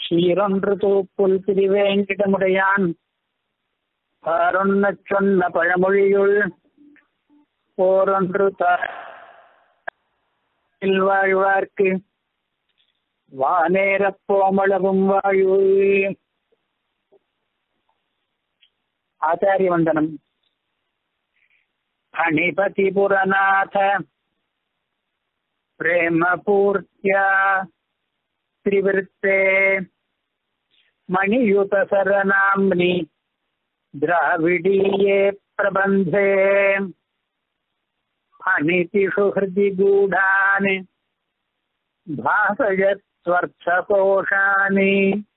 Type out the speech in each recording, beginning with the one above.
சீரொன்று தூப்புல் திருவேங்கிடமுடையான் பாரொன்னச் சொன்ன பழமொழியுள் போரொன்று வாழ்வார்க்கு வானேரப் போமளவும் வாழ்வு. ஆச்சாரிய வந்தனம். அணிபதி புரநாத பிரேமபூர்த்தியா திரிவிருத்தே மணியுத சரணாம்னி திராவிடீயே பிரபந்தே அனிதிஷு ஹிருதி கூடானி பாசயத்வர்த்தகோஷானி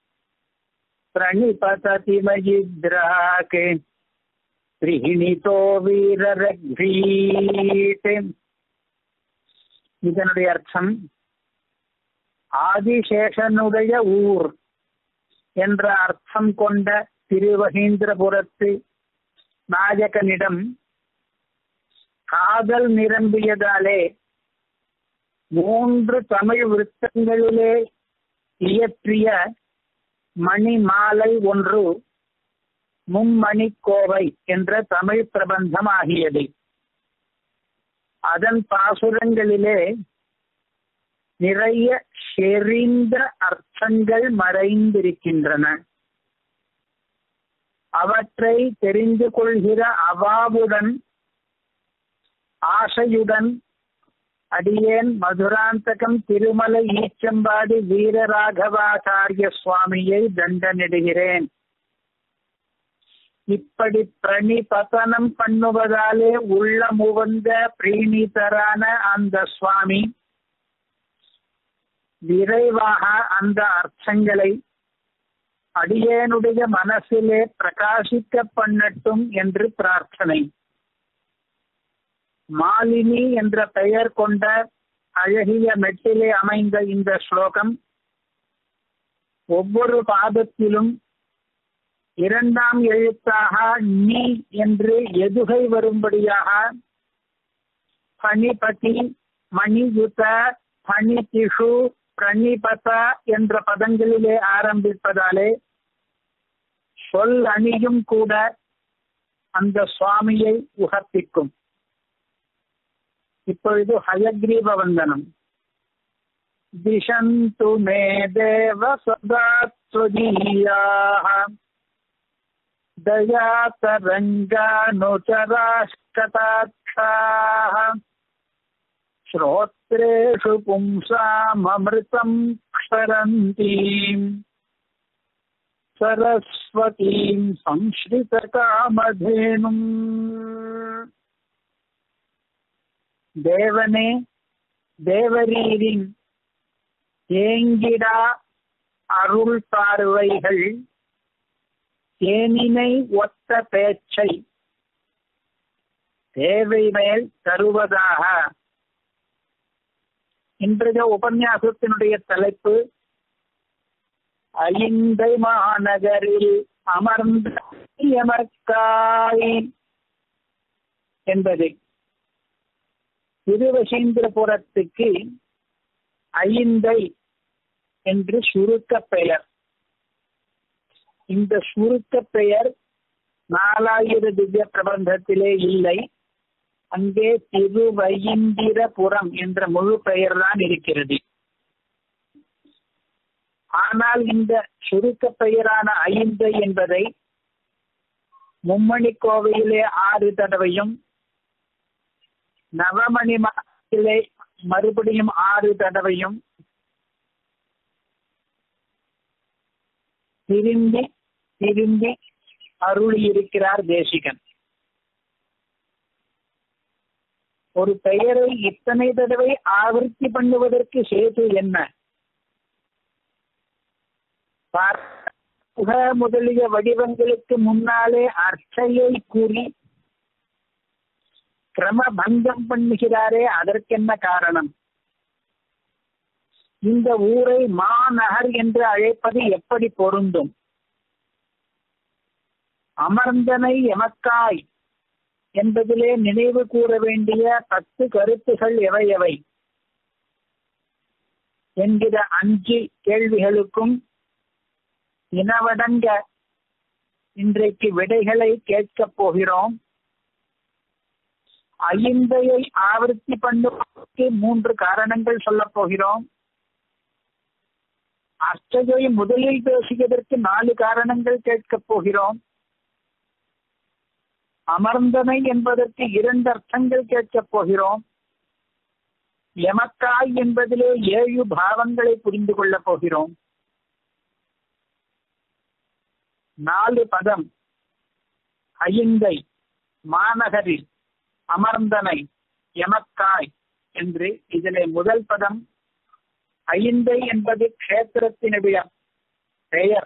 பிரணிபததி மயித்ராகே த்ரிஹிணிதோ வீரரக்ஷீத். இதனுடைய அர்த்தம், ஆதிசேஷனுடைய ஊர் என்ற அர்த்தம் கொண்ட திருவகீந்திரபுரத்து நாயகனிடம் காதல் நிரம்பியதாலே 3 தமிழ் விருத்தங்களிலே இயற்றிய மணி மாலை ஒன்று மும்மணிக்கோவை என்ற தமிழ் பிரபந்தம் ஆகியது. அதன் பாசுரங்களிலே நிறைய செறிந்த அர்த்தங்கள் மறைந்திருக்கின்றன. அவற்றை தெரிந்து கொள்கிற அவாவுடன் ஆசையுடன் அடியேன் மதுராந்தகம் திருமலை ஈச்சம்பாடி வீரராகவாச்சாரிய சுவாமியை தண்டனிடுகிறேன். இப்படி பிரணிபதனம் பண்ணுவதாலே உள்ளமுவந்த பிரீணிதரான அந்த சுவாமி விரைவாக அந்த அர்த்தங்களை அடியேனுடைய மனசிலே பிரகாசிக்க பண்ணட்டும் என்று பிரார்த்தனை. மாலினி என்ற பெயர் கொண்ட அழகிய மெட்டிலே அமைந்த இந்த ஸ்லோகம் ஒவ்வொரு பாதத்திலும் 2ஆம் எழுத்தாக நீ என்று எதுகை வரும்படியாக பணிபதி, மணியுத, பணிதிஷு, பிரணிபத என்ற பதங்களிலே ஆரம்பிப்பதாலே சொல் அணியும் கூட அந்த சுவாமியை உகப்பிக்கும். இப்பொழுது ஹயக்ரீவ வந்தனம். திஷந்து மே தேவ சதா த்வதீயாஹ தயாதரங்கானுச்சராஷ்கடாட்சாஹ ஸ்ரோத்ரேஷு பும்சாமமிருதம் க்ஷரந்தீம் சரஸ்வதீம் சம்ஸ்ரிதகாமதேனும். தேவனே, தேவரீரின் ஏங்கிடா அருள் பார்வைகள் தேனினை ஒத்த பேச்சை தேவை மேல் தருவதாக. இன்றைய உபன்யாசத்தினுடைய தலைப்பு ஐந்தை மாநகரில் அமர்ந்த எமக்காய் என்பது. திருவசீந்திரபுரத்துக்கு ஐந்தை என்று சுருக்க பெயர். இந்த சுருக்க பெயர் 4000 திவ்ய பிரபந்தத்திலே இல்லை. அங்கே திருவயிந்திரபுரம் என்ற முழு பெயர் தான் இருக்கிறது. ஆனால் இந்த சுருக்க பெயரான ஐந்தை என்பதை மும்மணி கோவையிலே 6 தடவையும், நவமணி மாதத்திலே மறுபடியும் 6 தடவையும் திரும்பி திரும்பி அருளி இருக்கிறார் தேசிகன். ஒரு பெயரை இத்தனை தடவை ஆவர்த்தி பண்ணுவதற்கு சேது என்ன? முதலிய வடிவங்களுக்கு முன்னாலே அர்ச்சையை கூறி கிரமபங்கம் பண்ணுகிறாரே, அதற்கென்ன காரணம்? இந்த ஊரை மாநகர் என்று அழைப்பது எப்படி பொருந்தும்? அமர்ந்தனை எமக்காய் என்பதிலே நினைவு கூற வேண்டிய 10 கருத்துகள் எவை எவை என்கிற 5 கேள்விகளுக்கும் இனவடங்க இன்றைக்கு விடைகளை கேட்கப் போகிறோம். ஐந்தையை ஆவர்த்தி பண்ணுவதற்கு 3 காரணங்கள் சொல்லப் போகிறோம். அஷ்டஜை முதலில் பேசியதற்கு 4 காரணங்கள் கேட்கப் போகிறோம். அமர்ந்தனை என்பதற்கு 2 அர்த்தங்கள் கேட்கப் போகிறோம். எமக்காய் என்பதிலே 7 பாவங்களை புரிந்து கொள்ளப் போகிறோம். 4 பதம் ஐந்தை, மாநகரில், அமர்ந்தனை, எமக்காய் என்று. இதிலே முதல் பதம் ஐந்தை என்பது க்ஷேத்திரத்தினுடைய பெயர்.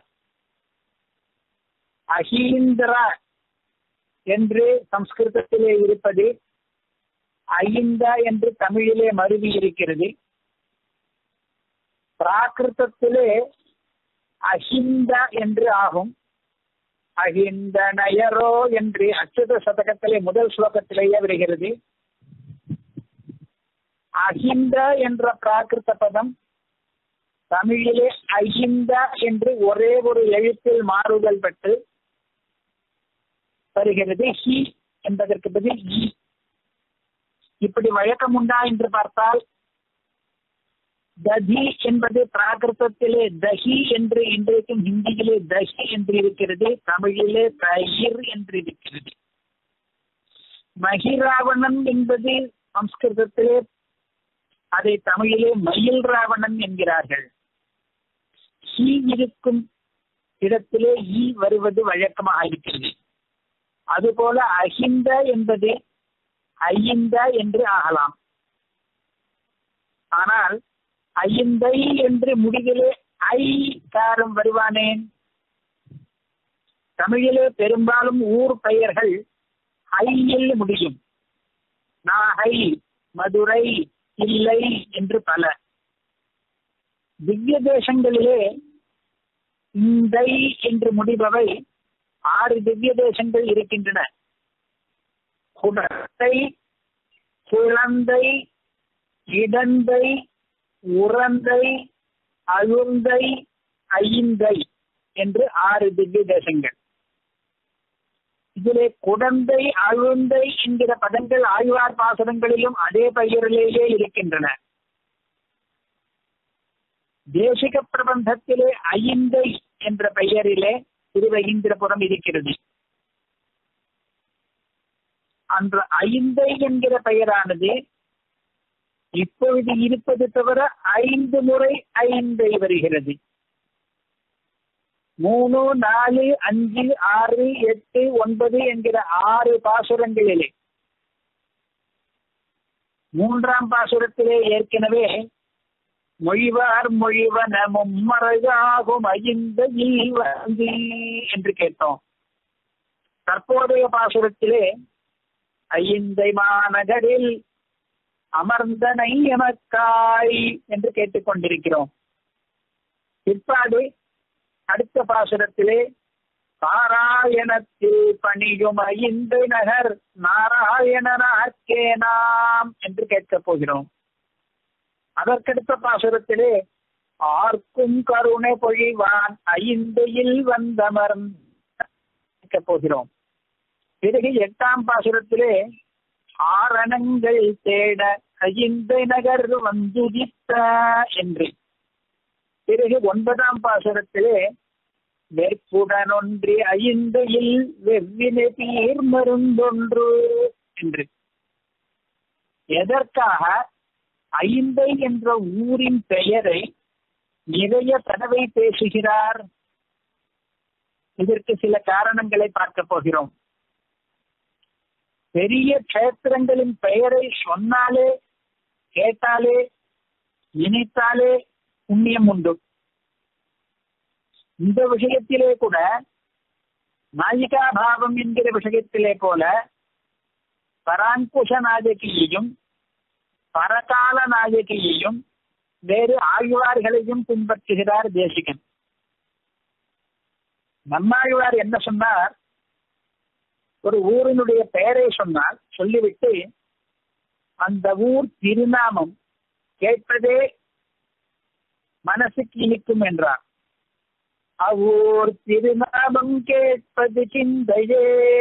அஹீந்திரா என்று சம்ஸ்கிருதத்திலே இருப்பது ஐந்தா என்று தமிழிலே மருவி இருக்கிறது. பிராகிருதத்திலே அஹிந்தா என்று ஆகும். அஹிந்த நயரோ என்று அச்சுத சதகத்திலே முதல் ஸ்லோகத்திலேயே வருகிறது. அஹிந்த என்ற பிராகிருத பதம் தமிழிலே அஹிந்தா என்று ஒரே ஒரு எழுத்தில் மாறுதல் பெற்று வருகிறது. ஹி என்பதற்கு பதில் இ. இப்படி வழக்கம் உண்டா என்று பார்த்தால், ததி என்பது பிராகிருதத்திலே தஹி என்று, இன்றைக்கும் ஹிந்தியிலே தஹி என்று இருக்கிறது, தமிழிலே தயிர் என்று இருக்கிறது. மகிராவணன் என்பது சம்ஸ்கிருதத்திலே, அதை தமிழிலே மயில் ராவணன் என்கிறார்கள். ஹி இருக்கும் இடத்திலே ஈ வருவது வழக்கமாக இருக்கிறது. அதுபோல அஹிந்த என்பது ஐந்த என்று ஆகலாம். ஆனால் ஐந்தை என்று முடிவிலே ஐ காரம் வருவானேன்? தமிழிலே பெரும்பாலும் ஊர் பெயர்கள் ஐயில் முடியும். நாகை, மதுரை, இல்லை என்று பல. திவ்ய தேசங்களிலே இந்தை என்று முடிபவை 6 திவ்ய தேசங்கள் இருக்கின்றன. குடந்தை, குழந்தை, இடந்தை, உறந்தை, அழுந்தை, ஐந்தை என்று 6 திவ்ய தேசங்கள். இதிலே குடந்தை, அழுந்தை என்கிற பதங்கள் ஆழ்வார் பாசுரங்களிலும் அதே பெயரிலேயே இருக்கின்றன. தேசிக பிரபந்தத்திலே ஐந்தை என்ற பெயரிலே திருவகீந்திரபுரம் இருக்கிறது. அந்த ஐந்தை என்கிற பெயரானது இப்பொழுது இருப்பது தவிர 5 முறை ஐந்தை வருகிறது. 3, 4, 5, 6, 8, 9 என்கிற 6 பாசுரங்களிலே 3ஆம் பாசுரத்திலே ஏற்கனவே மொழிவார் மொழிவன மும்மறையாகும் ஐந்தையில் வந்து என்று கேட்டோம். தற்போதைய பாசுரத்திலே ஐந்தை மாநகரில் அமர்ந்தனை எமக்காய் என்று கேட்டுக்கொண்டிருக்கிறோம். பிற்பாடு அடுத்த பாசுரத்திலே பாராயணத்தில் பணியும் ஐந்தை நகர் நாராயணனாக்கே நாம் என்று கேட்கப் போகிறோம். அதற்கடுத்த பாசுரத்திலே ஆர்க்கும் கருணை பொழிவான் ஐந்தையில் வந்தமர்ந்த போகிறோம். பிறகு 8ஆம் பாசுரத்திலே ஆரணங்கள் தேட ஐந்தை நகர் வந்துதித்த என்று. பிறகு 9ஆம் பாசுரத்திலே வெற்புடன் ஒன்றி ஐந்தையில் வெவ்வினை தீர் மருந்தொன்று என்று. எதற்காக ஐந்தை என்ற ஊரின் பெயரை நிறைய தடவை பேசுகிறார்? இதற்கு சில காரணங்களை பார்க்க போகிறோம். பெரிய க்ஷேத்திரங்களின் பெயரை சொன்னாலே, கேட்டாலே, நினைத்தாலே புண்ணியம் உண்டு. இந்த விஷயத்திலே கூட நாயிகா பாவம் என்கிற விஷயத்திலே போல பராங்குஷ நாயகியையும் பரகால நாயகியையும் வேறு ஆழ்வார்களையும் பின்பற்றுகிறார் தேசிகன். நம்மாழ்வார் என்ன சொன்னார்? ஒரு ஊரினுடைய பெயரை சொன்னார், சொல்லிவிட்டு அந்த ஊர் திருநாமம் கேட்பதே மனசுக்கு இனிக்கும் என்றார். அவ்வூர் திருநாமம் கேட்பது சிந்தையே.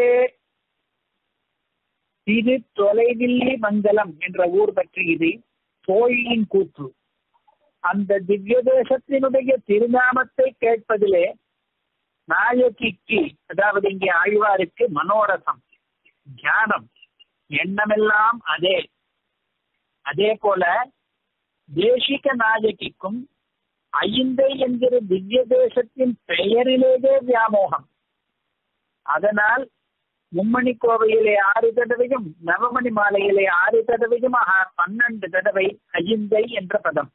இது தொலைவில்லி மங்கலம் என்ற ஊர் பற்றி இது தோழியின் கூற்று. அந்த திவ்ய தேசத்தினுடைய திருநாமத்தை கேட்பதிலே நாயகிக்கு, அதாவது இங்கே ஆழ்வாருக்கு மனோரசம், தியானம், எண்ணமெல்லாம் அதே. அதே போல தேசிக நாயகிக்கும் ஐந்தை என்கிற திவ்ய தேசத்தின் பெயரிலேயே வியாமோகம். அதனால் மும்மணி கோவையிலே 6 தடவையும் நவமணி மாலையிலே 6 தடவையும் 12 தடவை ஐந்தை என்ற பதம்.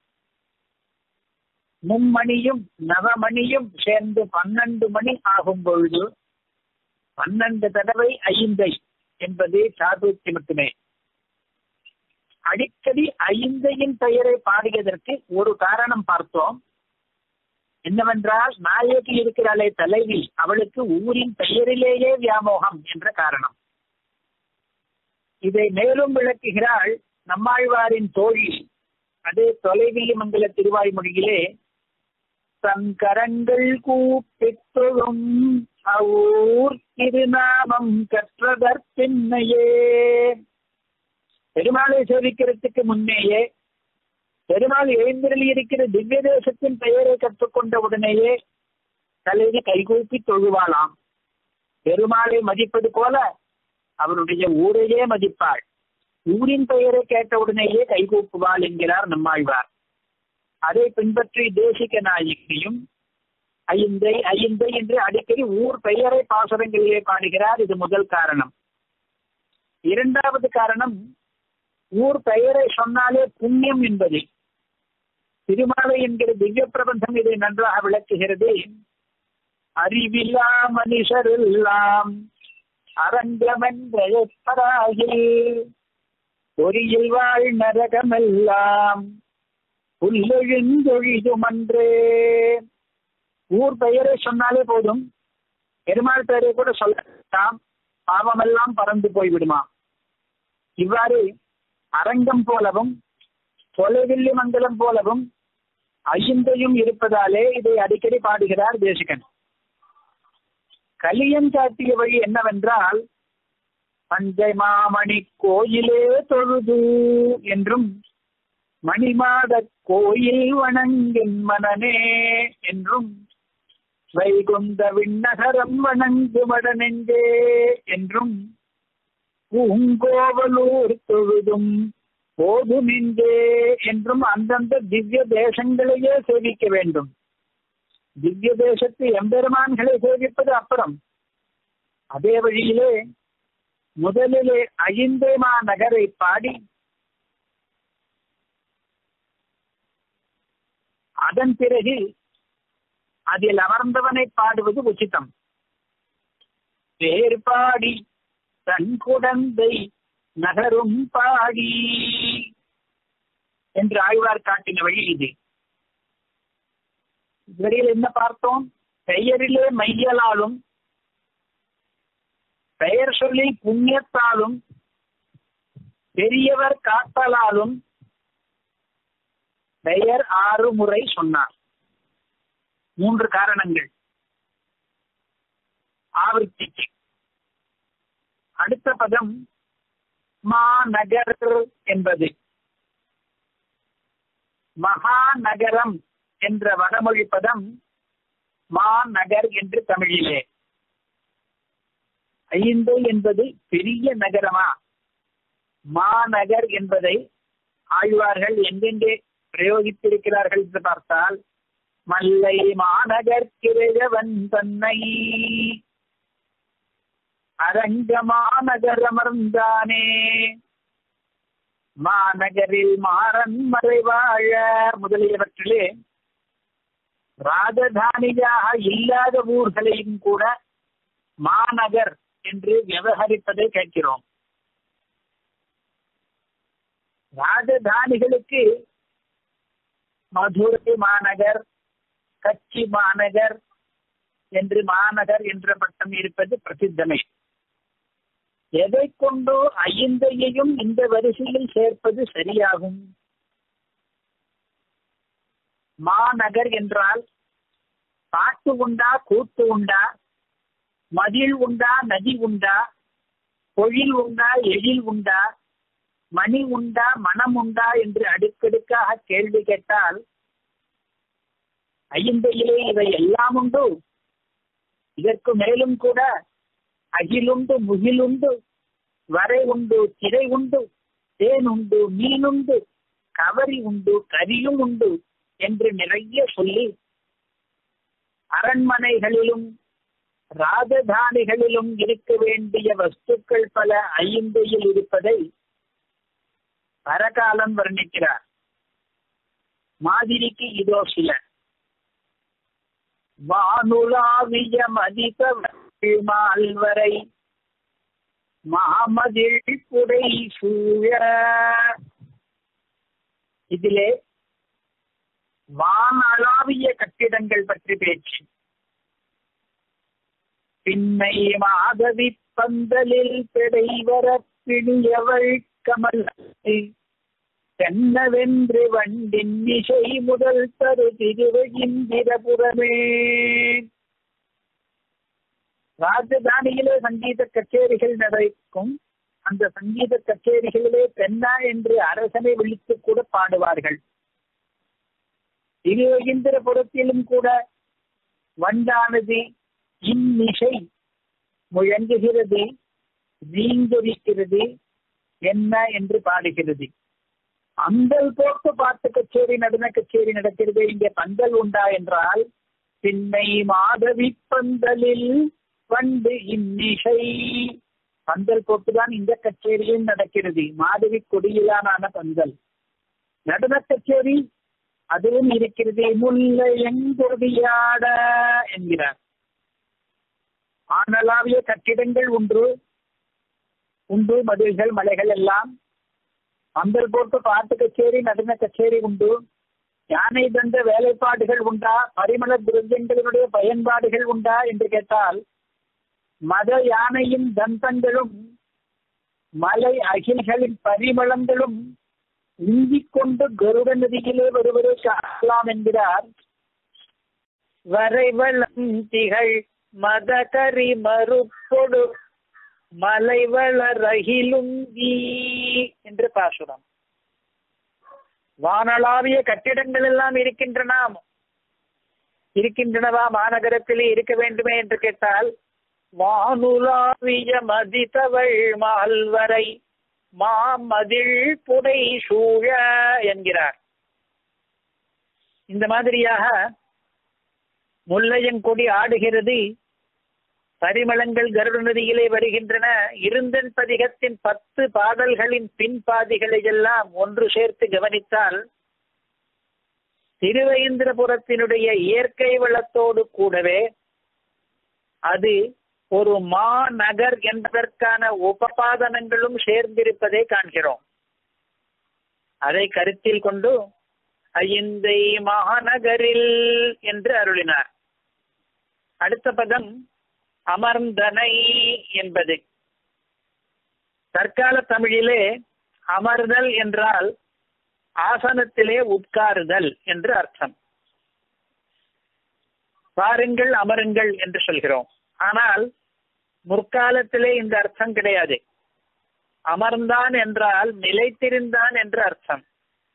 மும்மணியும் நவமணியும் சேர்ந்து 12 மணி ஆகும் பொழுது 12 தடவை ஐந்தை என்பது சாதுர்த்தி மட்டுமே. அடிக்கடி ஐந்தையின் பெயரை பாடியதற்கு ஒரு காரணம் பார்த்தோம். என்னவென்றால் நாயகி இருக்கிறாளே தலைவி, அவளுக்கு ஊரின் பெயரிலேயே வியாமோகம் என்ற காரணம். இதை மேலும் விளக்குகிறாள் நம்மாழ்வாரின் தோழி. அதே தொலைவில்லி மங்கல திருவாய்மொழியிலே சங்கரங்கள் கூப்பித்தொழும் அவ்வூர் திருநாமம் கற்றதற்பின்னையே. பெருமாளை சேவிக்கிறதுக்கு முன்னேயே, பெருமாள் எழுந்தருளி இருக்கிற திவ்ய தேசத்தின் பெயரை கற்றுக்கொண்ட உடனேயே தலைவி கைகூப்பி தொழுவாளாம். பெருமாளை மதிப்பது போல அவருடைய ஊரையே மதிப்பாள். ஊரின் பெயரை கேட்ட உடனேயே கைகூப்புவாள் என்கிறார் நம்மாழ்வார். அதை பின்பற்றி தேசிக நாயகியும் ஐந்தை ஐந்தை என்று அடிக்கடி ஊர் பெயரை பாசுரங்களிலே பாடுகிறார். இது முதல் காரணம். இரண்டாவது காரணம், ஊர் பெயரை சொன்னாலே புண்ணியம் என்பது. திருமாலை என்கிற திவ்ய பிரபந்தம் இதை நன்றாக விளக்குகிறது. அறிவில்லா மனுஷரெல்லாம் அரங்கமென்றப்பராகில் பொறியில் வாழ் நரகமெல்லாம் புல்லெழுந்தொழிதுமன்றே. ஊர் பெயரை சொன்னாலே போதும், பெருமாள் பெயரை கூட சொல்லலாம், பாவமெல்லாம் பறந்து போய்விடுமா. இவ்வாறு அரங்கம் போலவும் தொலைவில்லி மங்கலம் போலவும் ஐந்தையும் இருப்பதாலே இதை அடிக்கடி பாடுகிறார் தேசிகன். கலியன் காட்டிய வழி என்னவென்றால் பஞ்சை மாமணி கோயிலே தொழுது என்றும் மணிமாட கோயில் வணங்கின் மனனே என்றும் வைகுந்த விண்ணகரம் வணங்குமட நெஞ்சே என்றும் பூங்கோவலூர் தொழுதும் போதுமின்றே என்றும் அந்தந்த திவ்ய தேசங்களையே சேவிக்க வேண்டும். திவ்ய தேசத்து எம்பெருமான்களை சேவிப்பது அப்புறம். அதே வழியிலே முதலிலே ஐந்தேமா நகரை பாடி அதன் பிறகு அதில் அமர்ந்தவனை பாடுவது உச்சிதம். பேர் பாடி தன் குடந்தை நகரும் பாடி என்று ஆழ்வார் காட்டின வழி இது. இதுவரையில் என்ன பார்த்தோம்? பெயரிலே மையலாலும் பெயர் சொல்லி புண்ணியத்தாலும் பெரியவர் காத்தலாலும் பெயர் 6 முறை சொன்னார். 3 காரணங்கள் ஆவர்த்திக்கு. அடுத்த பதம் மாநகர் என்பது. மகாநகரம் என்ற வடமொழி பதம் மாநகர் என்று தமிழிலே. ஐந்து என்பது பெரிய நகரமா? மாநகர் என்பதை ஆழ்வார்கள் எங்கெங்கே பிரயோகித்திருக்கிறார்கள் என்று பார்த்தால், மல்லை மாநகர் கிரையவன் தன்னை அரங்க மாநகர் அமர்ந்தானே, மாநகரில் மாறன் மறைவாழ முதலியவற்றிலே ராஜதானியாக இல்லாத ஊர்களையும் கூட மாநகர் என்று விவகரிப்பதை கேட்கிறோம். ராஜதானிகளுக்கு மதுரை மாநகர், கட்சி மாநகர் என்று மாநகர் என்ற பட்டம் இருப்பது பிரசித்தமே. எதை கொண்டு ஐந்தையையும் இந்த வரிசையில் சேர்ப்பது சரியாகும்? மாநகர் என்றால் பாட்டு உண்டா, கூத்து உண்டா, மதில் உண்டா, நதி உண்டா, பொழில் உண்டா, எழில் உண்டா, மணி உண்டா, மனம் உண்டா என்று அடுக்கடுக்காக கேள்வி கேட்டால் ஐந்தையிலே இவை எல்லாம் உண்டு, இதற்கு மேலும் கூட அகிலுண்டு, முகிலுண்டு, வரை உண்டு, திரை உண்டு, தேன் உண்டு, மீன் உண்டு, கவரி உண்டு, கரியும் உண்டு என்று நிறைய சொல்லி அரண்மனைகளிலும் ராஜதானிகளிலும் இருக்க வேண்டிய வஸ்துக்கள் பல ஐந்தையில் இருப்பதை பரகாலம் வர்ணிக்கிறார். மாதிரிக்கு இதோ சில: வானுலாவிய மதிப்பவரை மாமதில் புடை சூழ. இதிலே வானளாவிய கட்டிடங்கள் பற்றி பேச்சு. பின்னை மாதவி பந்தலில் பெடைவர பிணியவள் கமல் தென்னவென்று வண்டின் இசை முதல் தரு திருவகிந்திரபுரமே. ராஜதானியிலே சங்கீத கச்சேரிகள் நடக்கும். அந்த சங்கீத கச்சேரிகளிலே தென்னா என்று அரசனை விழித்து கூட பாடுவார்கள். திருவகிந்திரபுரத்திலும் கூட வண்டானது இன்னிசை முழங்குகிறது, நீங்கொலிக்கிறது, என்ன என்று பாடுகிறது. அந்தல் போட்டு பாட்டு கச்சேரி, நடன கச்சேரி நடக்கிறது. இங்கே பந்தல் உண்டா என்றால், பின்னை மாதவி பந்தலில் வண்டு இன்னிசை, பந்தல் போட்டுதான் இந்த கச்சேரியும் நடக்கிறது. மாதவி கொடியிலான பந்தல். நடன கச்சேரி அதுவும் இருக்கிறது. முல்லையங்கொடியாட என்கிறார். ஆனளாவிய கட்டிடங்கள் உண்டு, மதில்கள், மலைகள் எல்லாம். பந்தல் போட்டு பாட்டு கச்சேரி, நடன கச்சேரி உண்டு. யானை தந்த வேலைப்பாடுகள் உண்டா, பரிமள திரவியங்களினுடைய பயன்பாடுகள் உண்டா என்று கேட்டால், மத யானையின் தந்தங்களும் மலை அகில்களின் பரிமளங்களும் இங்கிக் கொண்டு கருட நதியிலே வருவதை காணலாம் என்கிறார். வரைவளம் திகழ் மதகரி மறுப்பொடு மலைவளரகிலுங்கி என்று பாசுரம். வானளாவிய கட்டிடங்கள் எல்லாம் இருக்கின்றனவா மாநகரத்திலே இருக்க வேண்டுமே என்று கேட்டால், வானுலாவிய மதித்தவள் மால்வரை மாமதில் புடை சூழ என்கிறார். இந்த மாதிரியாக முல்லையங்கொடி ஆடுகிறது, பரிமளங்கள் கருட நதியிலே வருகின்றன. இருந்தன் பதிகத்தின் 10 பாடல்களின் பின்பாதிகளை எல்லாம் ஒன்று சேர்த்து கவனித்தால், திருவேந்திரபுரத்தினுடைய இயற்கை வளத்தோடு கூடவே அது ஒரு மாநகர் என்பதற்கான உபபாதனங்களும் சேர்ந்திருப்பதை காண்கிறோம். அதை கருத்தில் கொண்டு ஐந்தை மாநகரில் என்று அருளினார். அடுத்த பதம் அமர்ந்தனை என்பது. தற்கால தமிழிலே அமர்தல் என்றால் ஆசனத்திலே உட்காருதல் என்று அர்த்தம். பாருங்கள், அமருங்கள் என்று சொல்கிறோம். ஆனால் முற்காலத்திலே இந்த அர்த்தம் கிடையாது. அமர்ந்தான் என்றால் நிலைத்திருந்தான் என்று அர்த்தம்.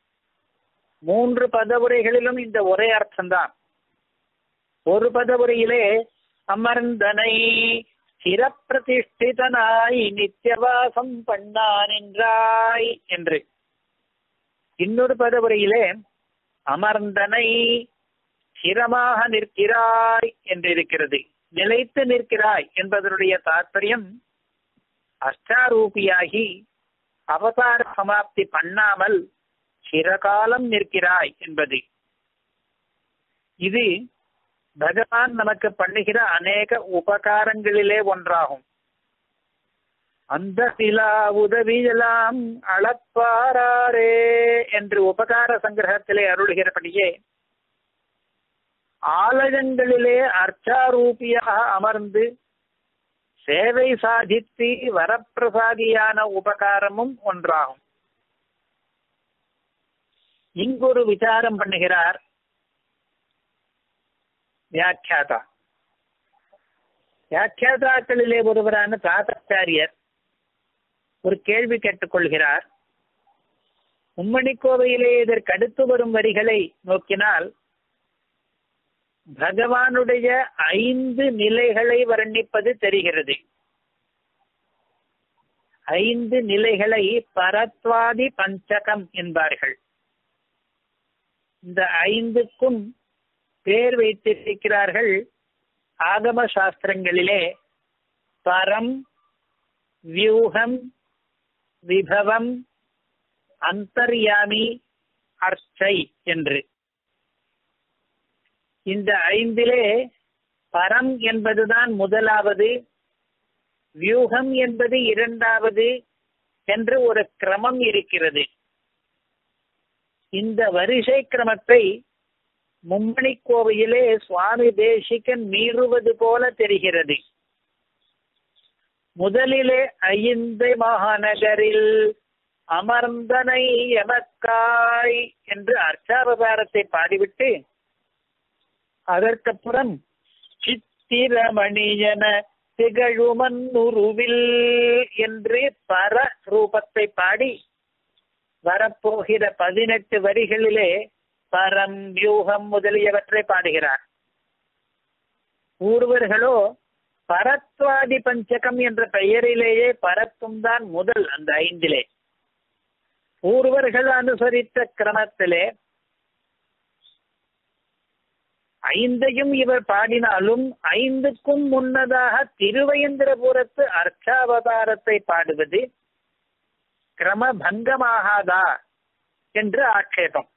3 பதவுரைகளிலும் இந்த ஒரே அர்த்தம்தான். ஒரு பதவுரையிலே அமர்ந்தனை சிரப்பிரதிஷ்டிதனாய் நித்தியவாசம் பண்ணான் என்றாய் என்று, இன்னொரு பதவுரையிலே அமர்ந்தனை சிரமாக நிற்கிறாய் என்று இருக்கிறது. நிலைத்து நிற்கிறாய் என்பதனுடைய தாற்பயம் அஷ்டாரூபியாகி அவதார சமாப்தி பண்ணாமல் சிறகாலம் நிற்கிறாய் என்பது. இது பகவான் நமக்கு பண்ணுகிற அநேக உபகாரங்களிலே ஒன்றாகும். அந்த சிலா உதவியெல்லாம் அளப்பாரே என்று உபகார சங்கிரகத்திலே அருளுகிறபடியே ஆலயங்களிலே அர்ச்சாரூபியாக அமர்ந்து சேவை சாதித்து வரப்பிரசாதியான உபகாரமும் ஒன்றாகும். இங்கொரு விசாரம் பண்ணுகிறார். வியாக்கியாதா. வியாக்கியாதாக்களிலே ஒருவரான தாத்தாச்சாரியர் ஒரு கேள்வி கேட்டுக்கொள்கிறார். மும்மணிக்கோவையிலே இதற்கு அடுத்து வரும் வரிகளை நோக்கினால் பகவானுடைய 5 நிலைகளை வர்ணிப்பது தெரிகிறது. 5 நிலைகளை பரத்வாதி பஞ்சகம் என்பார்கள். இந்த 5க்கும் பேர் வைத்திருக்கிறார்கள் ஆகம சாஸ்திரங்களிலே. பரம், வியூகம், விபவம், அந்தர்யாமி, அர்ச்சை என்று. இந்த 5லே பரம் என்பதுதான் முதலாவது, வியூகம் என்பது இரண்டாவது என்று ஒரு கிரமம் இருக்கிறது. இந்த வரிசை கிரமத்தை மும்மணிக்கோவையிலே சுவாமி தேசிகன் மீறுவது போல தெரிகிறது. முதலிலே 5 மாநகரில் அமர்ந்தனை எமக்காய் என்று அர்ச்சாவதாரத்தை பாடிவிட்டு அதற்கப்புறம் சித்திரமணியன திகழுமன்னுருவில் என்று பர ரூபத்தை பாடி வரப்போகிற 18 வரிகளிலே பரம், வியூகம் முதலியவற்றை பாடுகிறார். பூர்வர்களோ பரத்வாதி பஞ்சகம் என்ற பெயரிலேயே பரத்தும் தான் முதல் அந்த 5லே. பூர்வர்கள் அனுசரித்த கிரமத்திலே 5ஐயும் இவர் பாடினாலும் 5க்கும் முன்னதாக திருவேந்திரபுரத்து அர்ச்சாவதாரத்தை பாடுவது கிரமபங்கமாகாதா என்று ஆட்சேபம்.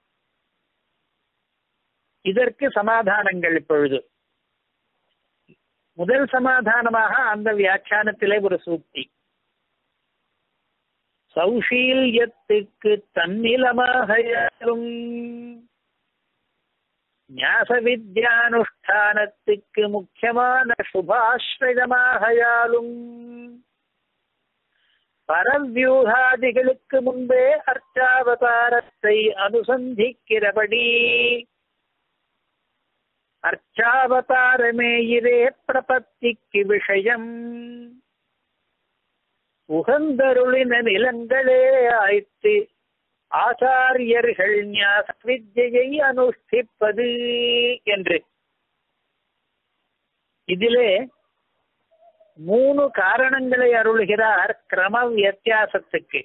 இதற்கு சமாதானங்கள் இப்பொழுது. முதல் சமாதானமாக அந்த வியாக்கியானத்திலே ஒரு சூக்தி. சௌஷீல்யத்துக்கு தன்னிலமாகையாலும் ஞாச வித்யானுஷ்டானத்துக்கு முக்கியமான சுபாஸ்ரயமாகையாலும் பரவியூகாதிகளுக்கு முன்பே அர்ச்சாவதாரத்தை அனுசந்திக்கிறபடி அர்ச்சாவதாரமே இரே பிரபத்திக்கு விஷயம் உகந்தருளின நிலங்களே ஆய்த்து ஆச்சாரியர்கள் ஞாச வித்யை அனுஷ்டிப்பது என்று. இதிலே 3 காரணங்களை அருள்கிறார் கிரம வித்தியாசத்துக்கு.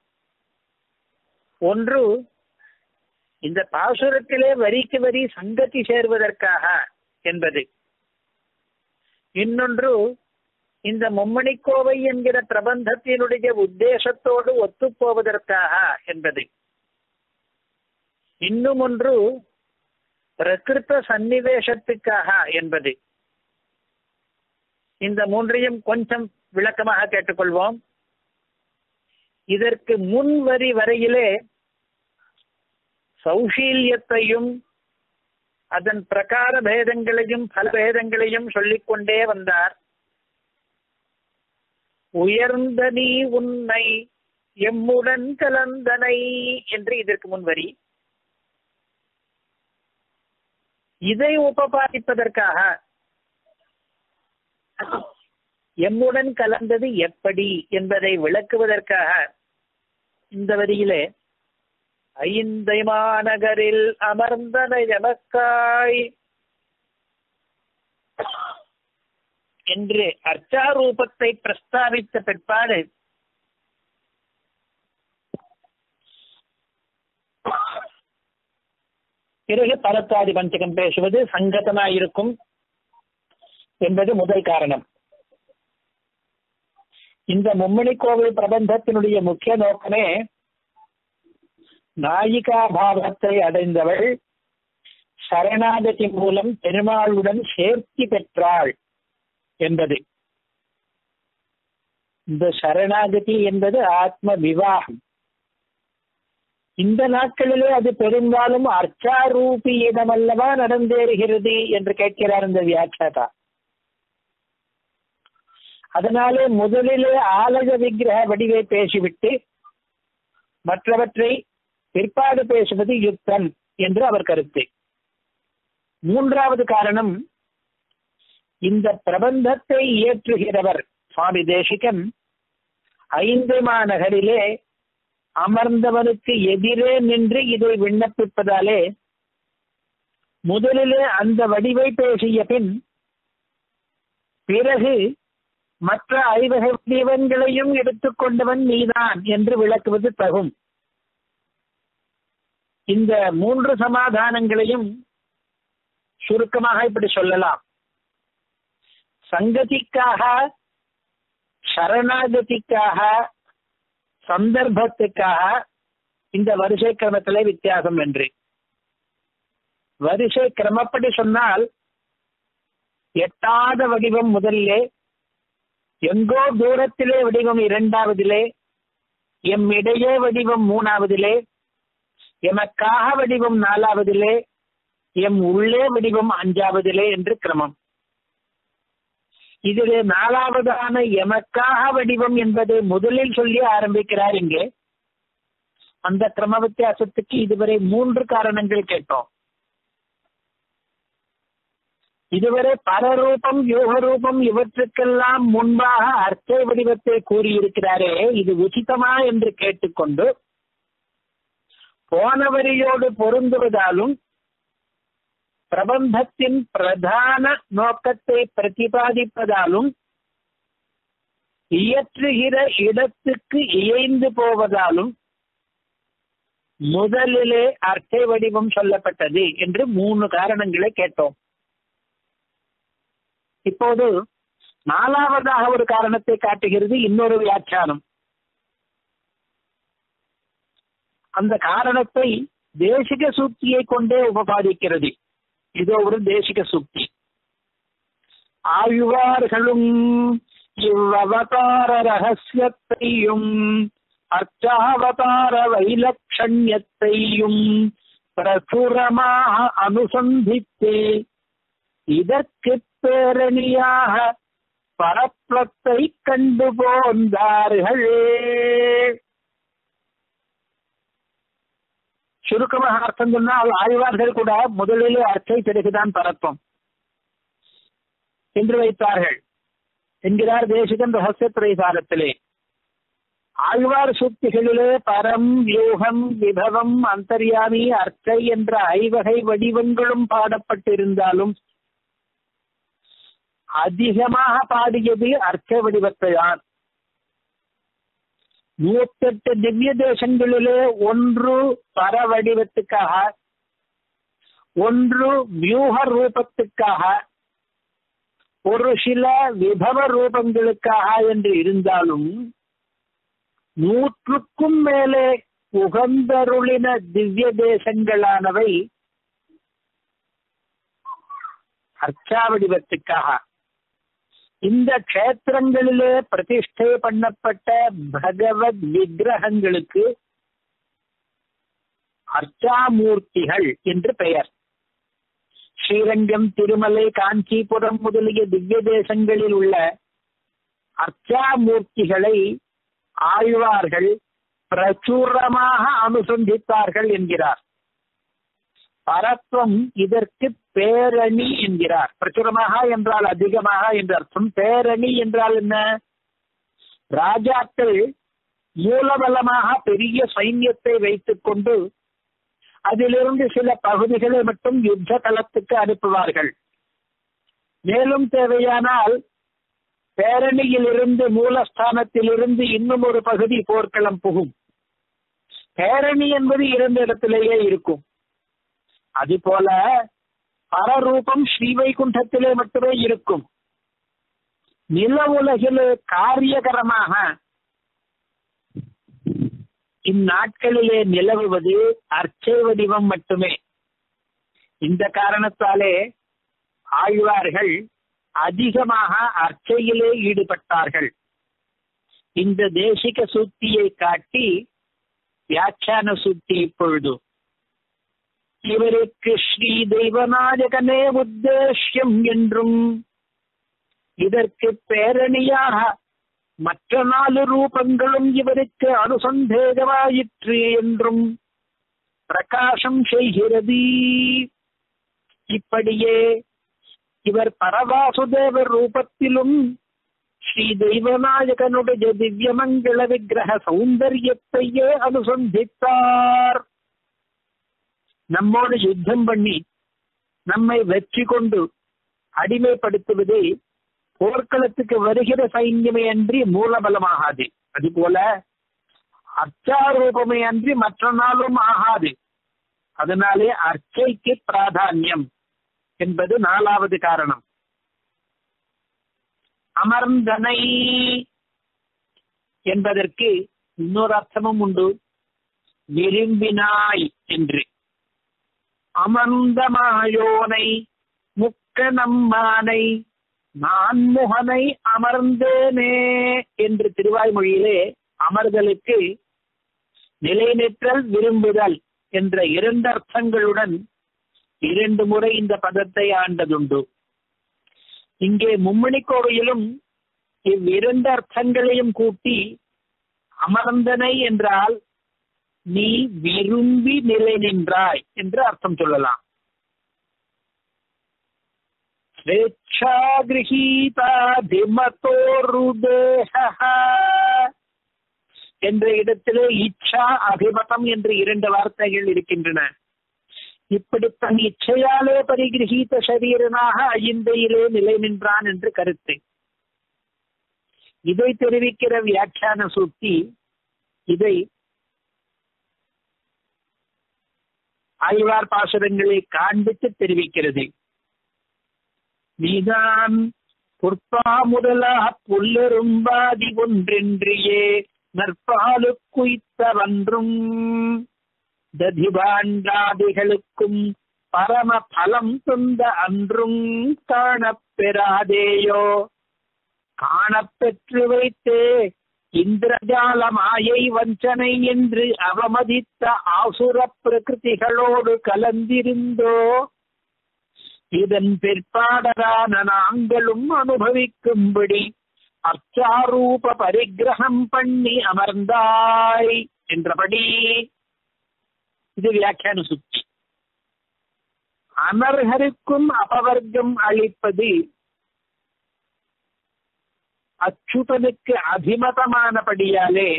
ஒன்று, இந்த பாசுரத்திலே வரிக்கு வரி சங்கதி சேர்வதற்காக என்பது. இன்னொன்று, இந்த மும்மணிக்கோவை என்கிற பிரபந்தத்தினுடைய உத்தேசத்தோடு ஒத்துப்போவதற்காக என்பது. இன்னும் ஒன்று, பிரகிருத சன்னிவேசத்துக்காக என்பது. இந்த 3ஐயும் கொஞ்சம் விளக்கமாக கேட்டுக்கொள்வோம். இதற்கு முன் வரி வரையிலே சௌஷீல்யத்தையும் அதன் பிரகார பேதங்களையும் பலபேதங்களையும் சொல்லிக்கொண்டே வந்தார். உயர்ந்த நீ உன்னை எம்முடன் கலந்தனை என்று இதற்கு முன் வரி. இதை உபபாதிப்பதற்காக எம்முடன் கலந்தது எப்படி என்பதை விளக்குவதற்காக இந்த வரியிலே 5 மாநகரில் அமர்ந்தன எமக்காய் என்று அர்ச்சாரூபத்தை பிரஸ்தாபித்த பிற்பாடு பிறகு பரத்வாதி பஞ்சகம் பேசுவது சங்கதமாயிருக்கும் என்பது முதல் காரணம். இந்த மும்மணிக்கோவை பிரபந்தத்தினுடைய முக்கிய நோக்கமே நாயிகா பாவத்தை அடைந்தவள் சரணாகதி மூலம் பெருமாளுடன் சேர்த்தி பெற்றாள் என்பது. இந்த சரணாகதி என்பது ஆத்ம விவாகம். இந்த நாட்களிலே அது பெரும்பாலும் அர்ச்சாரூபியிடமல்லவா நடந்தேறுகிறது என்று கேட்கிறார் இந்த வியாக்கியாதா. அதனாலே முதலிலே ஆலய விக்கிரக வடிவை பேசிவிட்டு மற்றவற்றை பிற்பாடு பேசுவது யுக்தம் என்று அவர் கருத்து. மூன்றாவது காரணம், இந்த பிரபந்தத்தை இயற்றுகிறவர் சுவாமி தேசிகன் 5 மாநகரிலே அமர்ந்தவனுக்கு எதிரே நின்று இதை விண்ணப்பிப்பதாலே முதலிலே அந்த வடிவை பேசிய பின் பிறகு மற்ற 5 வடிவங்களையும் எடுத்துக்கொண்டவன் நீதான் என்று விளக்குவது தகும். இந்த 3 சமாதானங்களையும் சுருக்கமாக இப்படி சொல்லலாம். சங்கதிக்காக, சரணாகதிக்காக, சந்தர்ப்பத்துக்காக இந்த வரிசை கிரமத்திலே வித்தியாசம் என்று. வரிசை கிரமப்படி சொன்னால் எட்டாத வடிவம் முதலிலே, எங்கோ தூரத்திலே வடிவம் 2வதிலே, எம் இடையே வடிவம் 3வதிலே, எமக்காக வடிவம் 4வதிலே, எம் உள்ளே வடிவம் 5வதிலே என்று கிரமம். இதிலே 4வதான எமக்காக வடிவம் என்பதை முதலில் சொல்லி ஆரம்பிக்கிறார் இங்கே. அந்த கிரம வித்தியாசத்துக்கு இதுவரை 3 காரணங்கள் கேட்டோம். இதுவரை பரரூபம், யோகரூபம் இவற்றுக்கெல்லாம் முன்பாக அர்த்த வடிவத்தை கூறியிருக்கிறாரே, இது உச்சிதமா என்று கேட்டுக்கொண்டு போன வரியோடு பொருந்துவதாலும் பிரபந்தத்தின் பிரதான நோக்கத்தை பிரதிபாதிப்பதாலும் இயற்றுகிற இடத்துக்கு இயைந்து போவதாலும் முதலிலே அர்த்த வடிவம் சொல்லப்பட்டது என்று 3 காரணங்களை கேட்டோம். இப்போது 4வதாக ஒரு காரணத்தை காட்டுகிறது இன்னொரு வியாக்கியானம். அந்த காரணத்தை தேசிக சூக்தியை கொண்டே உபபாதிக்கிறது. இதோ ஒரு தேசிக சூக்தி. ஆழ்வார்களும் இவ்வவதார ரகசியத்தையும் அர்ச்சாவதார வைலட்சண்யத்தையும் பிரசுரமாக அனுசந்தித்து இதற்கு பேரணியாக பரப்ளத்தை கண்டு போந்தார்கள். சுருக்கமாக அர்த்தம் சொன்னால் ஆழ்வார்கள் கூட முதலிலே அர்ச்சை பிறகுதான் பரப்பம் என்று வைத்தார்கள் என்கிறார் தேசிகன் ரகசிய பிரசாரத்திலே. ஆழ்வார் சூக்திகளிலே பரம், யோகம், விபவம், அந்தர்யாமி, அர்ச்சை என்ற 5 வடிவங்களும் பாடப்பட்டிருந்தாலும் அதிகமாக பாடியது அர்ச்ச வடிவத்தைதான். 108 திவ்ய தேசங்களிலே 1 பர வடிவத்துக்காக, 1 வியூக ரூபத்துக்காக, ஒரு சில விபவ ரூபங்களுக்காக என்று இருந்தாலும் 100க்கும் மேலே உகந்தருளின திவ்ய தேசங்களானவை அர்ச்சா வடிவத்துக்காக. இந்த க்ஷேத்திரங்களிலே பிரதிஷ்டை பண்ணப்பட்ட பகவத் விக்கிரகங்களுக்கு அர்ச்சாமூர்த்திகள் என்று பெயர். ஸ்ரீரங்கம், திருமலை, காஞ்சிபுரம் முதலிய திவ்ய தேசங்களில் உள்ள அர்ச்சாமூர்த்திகளை ஆழ்வார்கள் பிரச்சுரமாக அனுசந்தித்தார்கள் என்கிறார். பரத்வம் இதற்கு பேரணி என்கிறார். பிரச்சுரமாக என்றால் அதிகமாக என்று அர்த்தம். பேரணி என்றால் என்ன? ராஜாக்கள் மூலபலமாக பெரிய சைன்யத்தை வைத்துக் கொண்டு அதிலிருந்து சில பகுதிகளை மட்டும் யுத்த களத்துக்கு அனுப்புவார்கள். மேலும் தேவையானால் பேரணியிலிருந்து, மூலஸ்தானத்திலிருந்து இன்னும் ஒரு பகுதி போர்க்களம் புகும். பேரணி என்பது 2 இடத்திலேயே இருக்கும். அதுபோல பரரூபம் ஸ்ரீவைகுண்டத்திலே மட்டுமே இருக்கும். நில உலகிலே காரியகரமாக இந்நாட்களிலே நிலவுவது அர்ச்சை வடிவம் மட்டுமே. இந்த காரணத்தாலே ஆழ்வார்கள் அதிகமாக அர்ச்சையிலே ஈடுபட்டார்கள். இந்த தேசிக சூக்தியை காட்டி வியாக்கியான சூக்தி இப்பொழுது. இவருக்கு ஸ்ரீ தெய்வநாயகனே உத்தேஷ்யம் என்றும் இதற்கு பேரணியாக மற்ற 4 ரூபங்களும் இவருக்கு அனுசந்தேகமாயிற்று என்றும் பிரகாசம் செய்கிறது. இப்படியே இவர் பரவாசுதேவர் ரூபத்திலும் ஸ்ரீ தெய்வநாயகனுடைய திவ்யமங்கள விக்கிரக சௌந்தரியத்தையே அனுசந்தித்தார். நம்மோடு யுத்தம் பண்ணி நம்மை வெற்றி கொண்டு அடிமைப்படுத்துவது போர்க்களத்துக்கு வருகிற சைன்யமே அன்றி மூலபலமாகாது. அதுபோல அர்ச்சாரூபமே அன்றி மற்ற நாளும் ஆகாது. அதனாலே அர்ச்சைக்கு பிராதான்யம் என்பது 4வது காரணம். அமர்ந்தனை என்பதற்கு இன்னொரு அர்த்தமும் உண்டு, விரும்பினாய் என்று. அமர்ந்தமாயோனை முக்க நம்மானை நான் முகனை அமர்ந்தேனே என்று திருவாய்மொழியிலே அமர்தலுக்கு நிலைநிற்றல் விரும்புதல் என்ற 2 அர்த்தங்களுடன் 2 முறை இந்த பதத்தை ஆண்டதுண்டு. இங்கே மும்மணி கோவையிலும் இவ்2 அர்த்தங்களையும் கூட்டி அமர்ந்தனை என்றால் நீ விரும்பி நிலை நின்றாய் என்று அர்த்தம் சொல்லலாம். ஸ்வேச்சா கிரஹீதா திமதோருதேஹ என்ற இடத்திலே இச்சா அபிமதம் என்று 2 வார்த்தைகள் இருக்கின்றன. இப்படி தன் இச்சையாலே பரிகிரகித்த சரீரனாக அயிந்தையிலே நிலை நின்றான் என்று கருத்து. இதை தெரிவிக்கிற வியாக்கியான சூக்தி இதை ஆழ்வார் பாசுரங்களை காண்பித்து தெரிவிக்கிறது. நீதான் பொற்பா முதலா புல்லெரும்பாதி ஒன்றென்றியே நற்பாலு குய்த்தவன்றும் ததிபாண்டாதிகளுக்கும் பரம பலம் தந்த அன்றும் காணப்பெறாதேயோ. காணப்பெற்று வைத்தே இந்திரஜால மாயை வஞ்சனை என்று அவமதித்த ஆசுர பிரகிருதிகளோடு கலந்திருந்தோ. இதன் பிற்பாடரான நாங்களும் அனுபவிக்கும்படி அர்ச்சாரூப பரிகிரகம் பண்ணி அமர்ந்தாய் என்றபடி. இது வியாக்கியான சுத்தி. அனர்ஹருக்கும் அபவர்க்கம் அளிப்பது அச்சுதனுக்கு அபிமதமானபடியாலே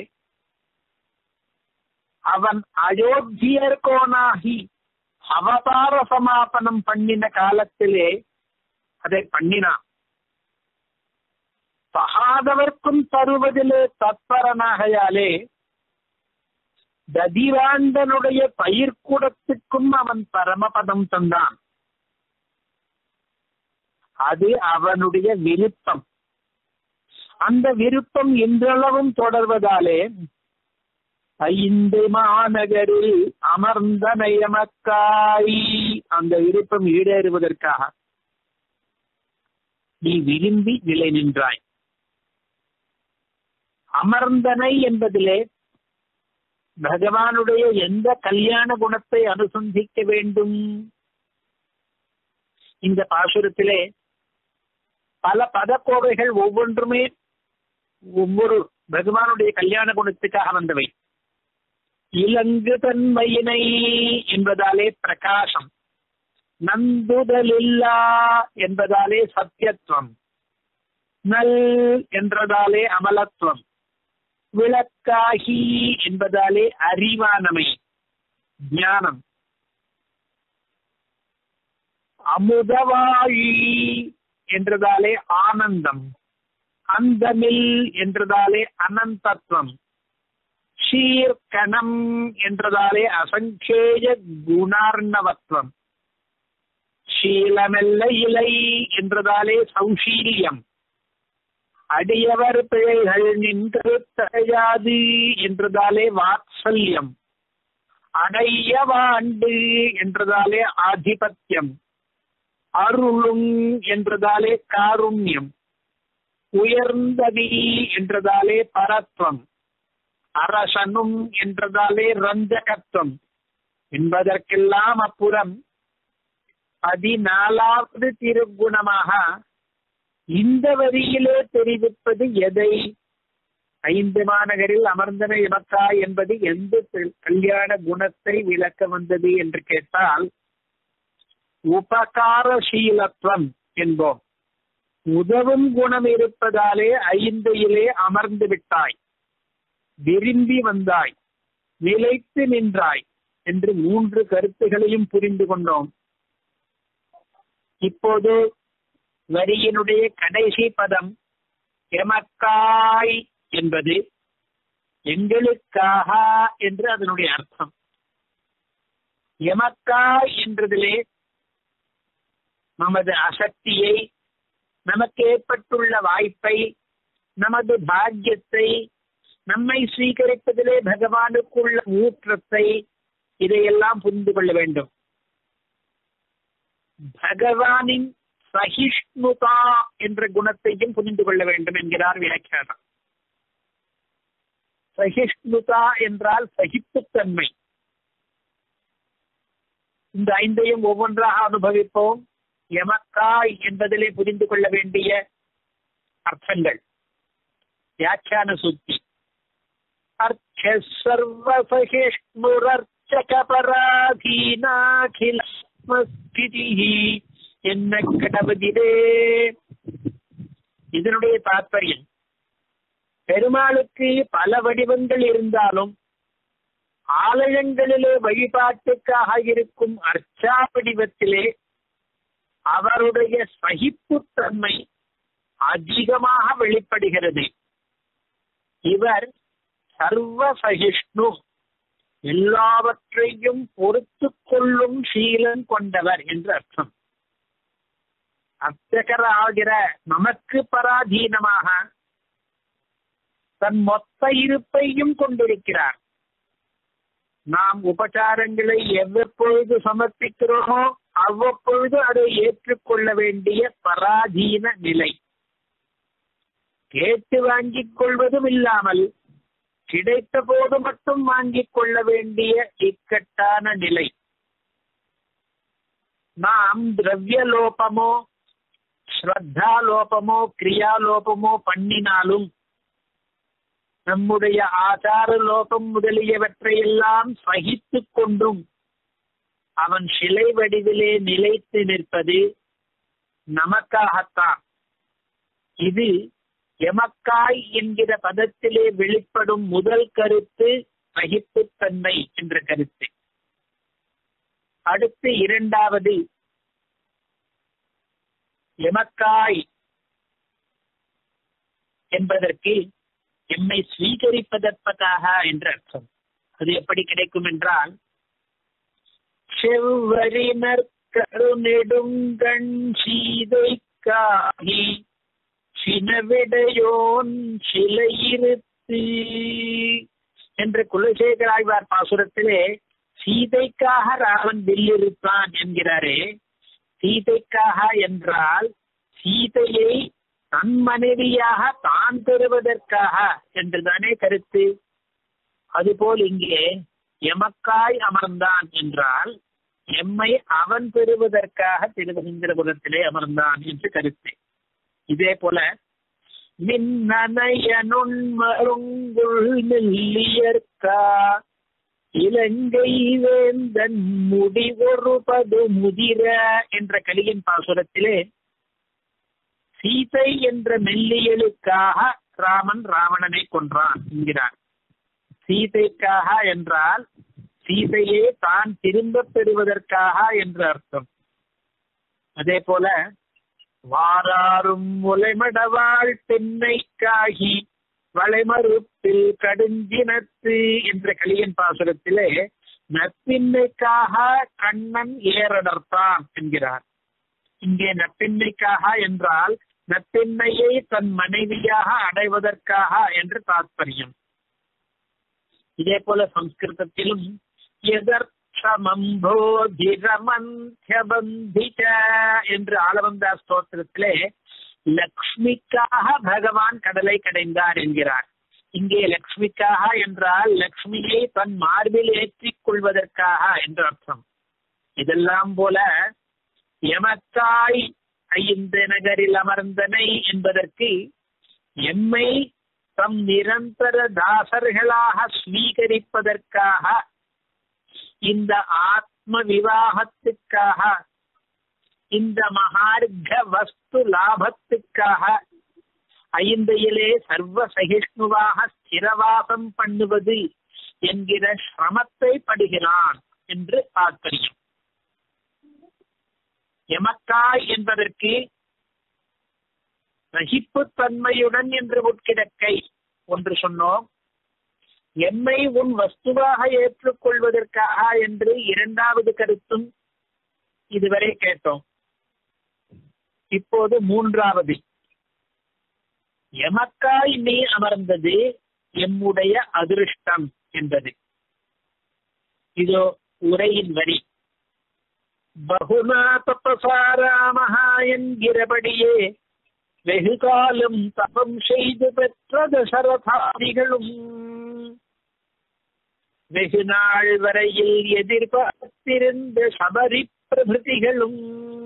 அவன் அயோத்தியர்கோனாகி அவதார சமாபனம் பண்ணின காலத்திலே அதை பண்ணினான். சகாதவர்க்கும் தருவதிலே தத்பரனாகையாலே ததிராண்டனுடைய பயிர்க்கூடத்துக்கும் அவன் பரமபதம் தந்தான். அது அவனுடைய விருப்பம். அந்த விருப்பம் இன்றளவும் தொடர்வதாலே 5 மாநகரில் அமர்ந்த நயமக்காய் அந்த விருப்பம் ஈடேறுவதற்காக நீ விரும்பி நிலை நின்றாய். அமர்ந்தனை என்பதிலே பகவானுடைய எந்த கல்யாண குணத்தை அனுசந்திக்க வேண்டும்? இந்த பாசுரத்திலே பல பதக்கோவைகள் ஒவ்வொன்றுமே ஒவ்வொரு பகவானுடைய கல்யாண குணத்துக்காக வந்தவை. இலங்கு தன்மையினை என்பதாலே பிரகாசம், நந்துதலில்லா என்பதாலே சத்தியத்துவம், நல் என்றதாலே அமலத்துவம், விளக்காகி என்பதாலே அறிவானமை ஞானம், அமுதவாழி என்றதாலே ஆனந்தம், அந்தமில் என்றதாலே அனந்தத்துவம், ஷீர்கணம் என்றதாலே அசங்கேய குணார்ணவத்துவம், ஷீலமெல்ல இலை என்றதாலே சௌஷீல்யம், அடியவர் பிழைகள் நின்று தகையாது என்றதாலே வாத்சல்யம், அடையவாண்டு என்றதாலே ஆதிபத்தியம், அருளும் என்றதாலே காருண்யம், உயர்ந்ததி என்றதாலே பரத்வம், அரசனும் என்றதாலே ரஞ்சகத்துவம் என்பதற்கெல்லாம் அப்புறம் 14வது திருக்குணமாக இந்த வரியிலே தெரிவிப்பது எதை? 5 மாநகரில் அமர்ந்தன இமக்காய் என்பது எந்த கல்யாண குணத்தை விளக்க வந்தது என்று கேட்டால் உபகாரசீலத்துவம் என்போம். உதவும் குணம் இருப்பதாலே ஐந்தையிலே அமர்ந்து விட்டாய், விரும்பி வந்தாய், நிலைத்து நின்றாய் என்று 3 கருத்துகளையும் புரிந்து கொண்டோம். இப்போது வரியினுடைய கடைசி பதம் எமக்காய் என்பது எங்களுக்காக என்று அதனுடைய அர்த்தம். எமக்காய் என்றதிலே நமது அசக்தியை, நமக்கு ஏற்பட்டுள்ள வாய்ப்பை, நமது பாக்கியத்தை, நம்மை ஸ்வீகரிப்பதிலே பகவானுக்குள்ள ஊற்றத்தை, இதையெல்லாம் புரிந்து கொள்ள வேண்டும். பகவானின் சகிஷ்ணுதா என்ற குணத்தையும் புரிந்து கொள்ள வேண்டும் என்கிறார் வியாக்கியானம். சகிஷ்ணுதா என்றால் சகிப்புத்தன்மை. இந்த 5ஐயும் ஒவ்வொன்றாக அனுபவிப்போம். எமக்காய் என்பதிலே புரிந்து கொள்ள வேண்டிய அர்த்தங்கள். வியாக்கியான சூத்தி. அர்ச்ச சர்வ சகிஷ்ணுரர்ச்சக பராதீனாகிலஸ்மஸ்திதிஹி என்ன கடவுதிலே. இதனுடைய தாற்பயம், பெருமாளுக்கு பல வடிவங்கள் இருந்தாலும் ஆலயங்களிலே வழிபாட்டுக்காக இருக்கும் அர்ச்சா வடிவத்திலே அவருடைய சகிப்புத்தன்மை அதிகமாக வெளிப்படுகிறது. இவர் சர்வ சகிஷ்ணு, எல்லாவற்றையும் பொறுத்து கொள்ளும் சீலம் கொண்டவர் என்று அர்த்தம். அர்ச்சகராகிற நமக்கு பராதீனமாக தன் மொத்த இருப்பையும் கொண்டிருக்கிறார். நாம் உபச்சாரங்களை எவ்வப்பொழுது சமர்ப்பிக்கிறோமோ அவ்வப்பொழுது அதை ஏற்றுக்கொள்ள வேண்டிய பராதீன நிலை. கேட்டு வாங்கிக் கொள்வதும் இல்லாமல் கிடைத்த போது மட்டும் வாங்கிக் கொள்ள வேண்டிய இக்கட்டான நிலை. நாம் திரவியலோபமோ ஸ்ரத்தாலோபமோ கிரியாலோபமோ பண்ணினாலும் நம்முடைய ஆச்சார லோகம் முதலியவற்றையெல்லாம் சகித்து கொண்டும் அவன் சிலை வடிவிலே நிலைத்து நிற்பது நமக்காகத்தான். இது எமக்காய் என்கிற பதத்திலே வெளிப்படும் முதல் கருத்து சகிப்புத்தன்மை என்ற கருத்து. அடுத்து இரண்டாவது எமக்காய் என்பதற்கு எம்மை ஸ்வீகரிப்பதற்காக என்ற அர்த்தம். அது எப்படி கிடைக்கும் என்றால், செவ்வரினர் கருநெடுங்கண் சீதைக்காகி சினவிடையோன் சிலையிருத்து என்ற குலசேகர ஆழ்வார் பாசுரத்திலே சீதைக்காக ராமன் வில்லிருப்பான் என்கிறாரே. சீதைக்காக என்றால் சீதையை தன் மனைவியாக தான் பெறுவதற்காக என்றுதானே கருத்து. அதுபோல் இங்கே எமக்காய் அமர்ந்தான் என்றால் எம்மை அவன் பெறுவதற்காக திருவகிந்திரபுரத்திலே அமர்ந்தான் என்று கருத்து. இதே போல மின்னனையனுண்மருங்குள்ளியற்கா இலங்கை வேந்தன் முடிவொருபது முதிர என்ற கலியின் பாசுரத்திலே சீதை என்ற மெல்லியலுக்காக ராமன் ராவணனை கொன்றான் என்கிறார். சீதைக்காக என்றால் சீதையை தான் திரும்ப பெறுவதற்காக என்று அர்த்தம். அதே போல வாராரும் முலைமடவாள் பெண்ணைக்காகி வளைமறுப்பில் கடுஞ்சினத்து என்ற கலியன் பாசுரத்திலே நப்பின்னைக்காக கண்ணன் ஏறடர்த்தான் என்கிறார். இங்கே நப்பின்னைக்காக என்றால் நப்பின்னையை தன் மனைவியாக அடைவதற்காக என்று தாத்பரியம். இதே போல சம்ஸ்கிருதத்திலும் என்று ஆளவந்தா ஸ்தோத்திரத்திலே லக்ஷ்மிக்காக பகவான் கடலை கடைந்தார் என்கிறார். இங்கே லக்ஷ்மிக்காக என்றால் லக்ஷ்மியை தன் மார்பில் ஏற்றிக் கொள்வதற்காக என்று அர்த்தம். இதெல்லாம் போல எமக்காய் ஐந்த நகரில் அமர்ந்தனை என்பதற்கு எம்மை தம் நிரந்தர தாசர்களாக ஸ்வீகரிப்பதற்காக இந்த ஆத்ம விவாகத்துக்காக இந்த மகார்க வஸ்து லாபத்துக்காக ஐந்தையிலே சர்வ சகிஷ்ணுவாக ஸ்திரவாசம் பண்ணுவது என்கிற சிரமத்தை படுகிறான் என்று தாத்பரியம். எமக்காய் என்பதற்கு சகிப்புத்தன்மையுடன் என்று உட்கிடக்கை ஒன்று சொன்னோம். எம்மை உன் வஸ்துவாக ஏற்றுக்கொள்வதற்காக என்று இரண்டாவது கருத்தும் இதுவரை கேட்டோம். இப்போது மூன்றாவது, எமக்காய் நீ அமர்ந்தது எம்முடைய அதிருஷ்டம் என்பது. இதோ உரையின் வரி. பகுனா தபசாராமஹா என்கிறபடியே வெகு காலம் தபம் செய்து பெற்ற தசரதாதிகளும் வெகு நாள் வரையில் எதிர்பார்த்திருந்த சபரி பிரபதிகளும்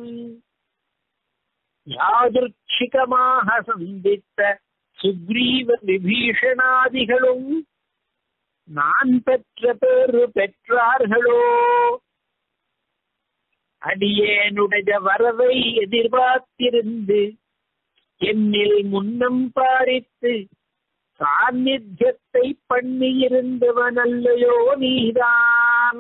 யாதிர்ச்சிகமாக சந்தித்த சுக்ரீவ விபீஷணாதிகளும் நான் பெற்ற பேரு பெற்றார்களோ? அடியேனுடைய வரவை எதிர்பார்த்திருந்து என்னில் முன்னம் பாரித்து சாநித்தியத்தை பண்ணியிருந்தவன் அல்லையோ நீதான்.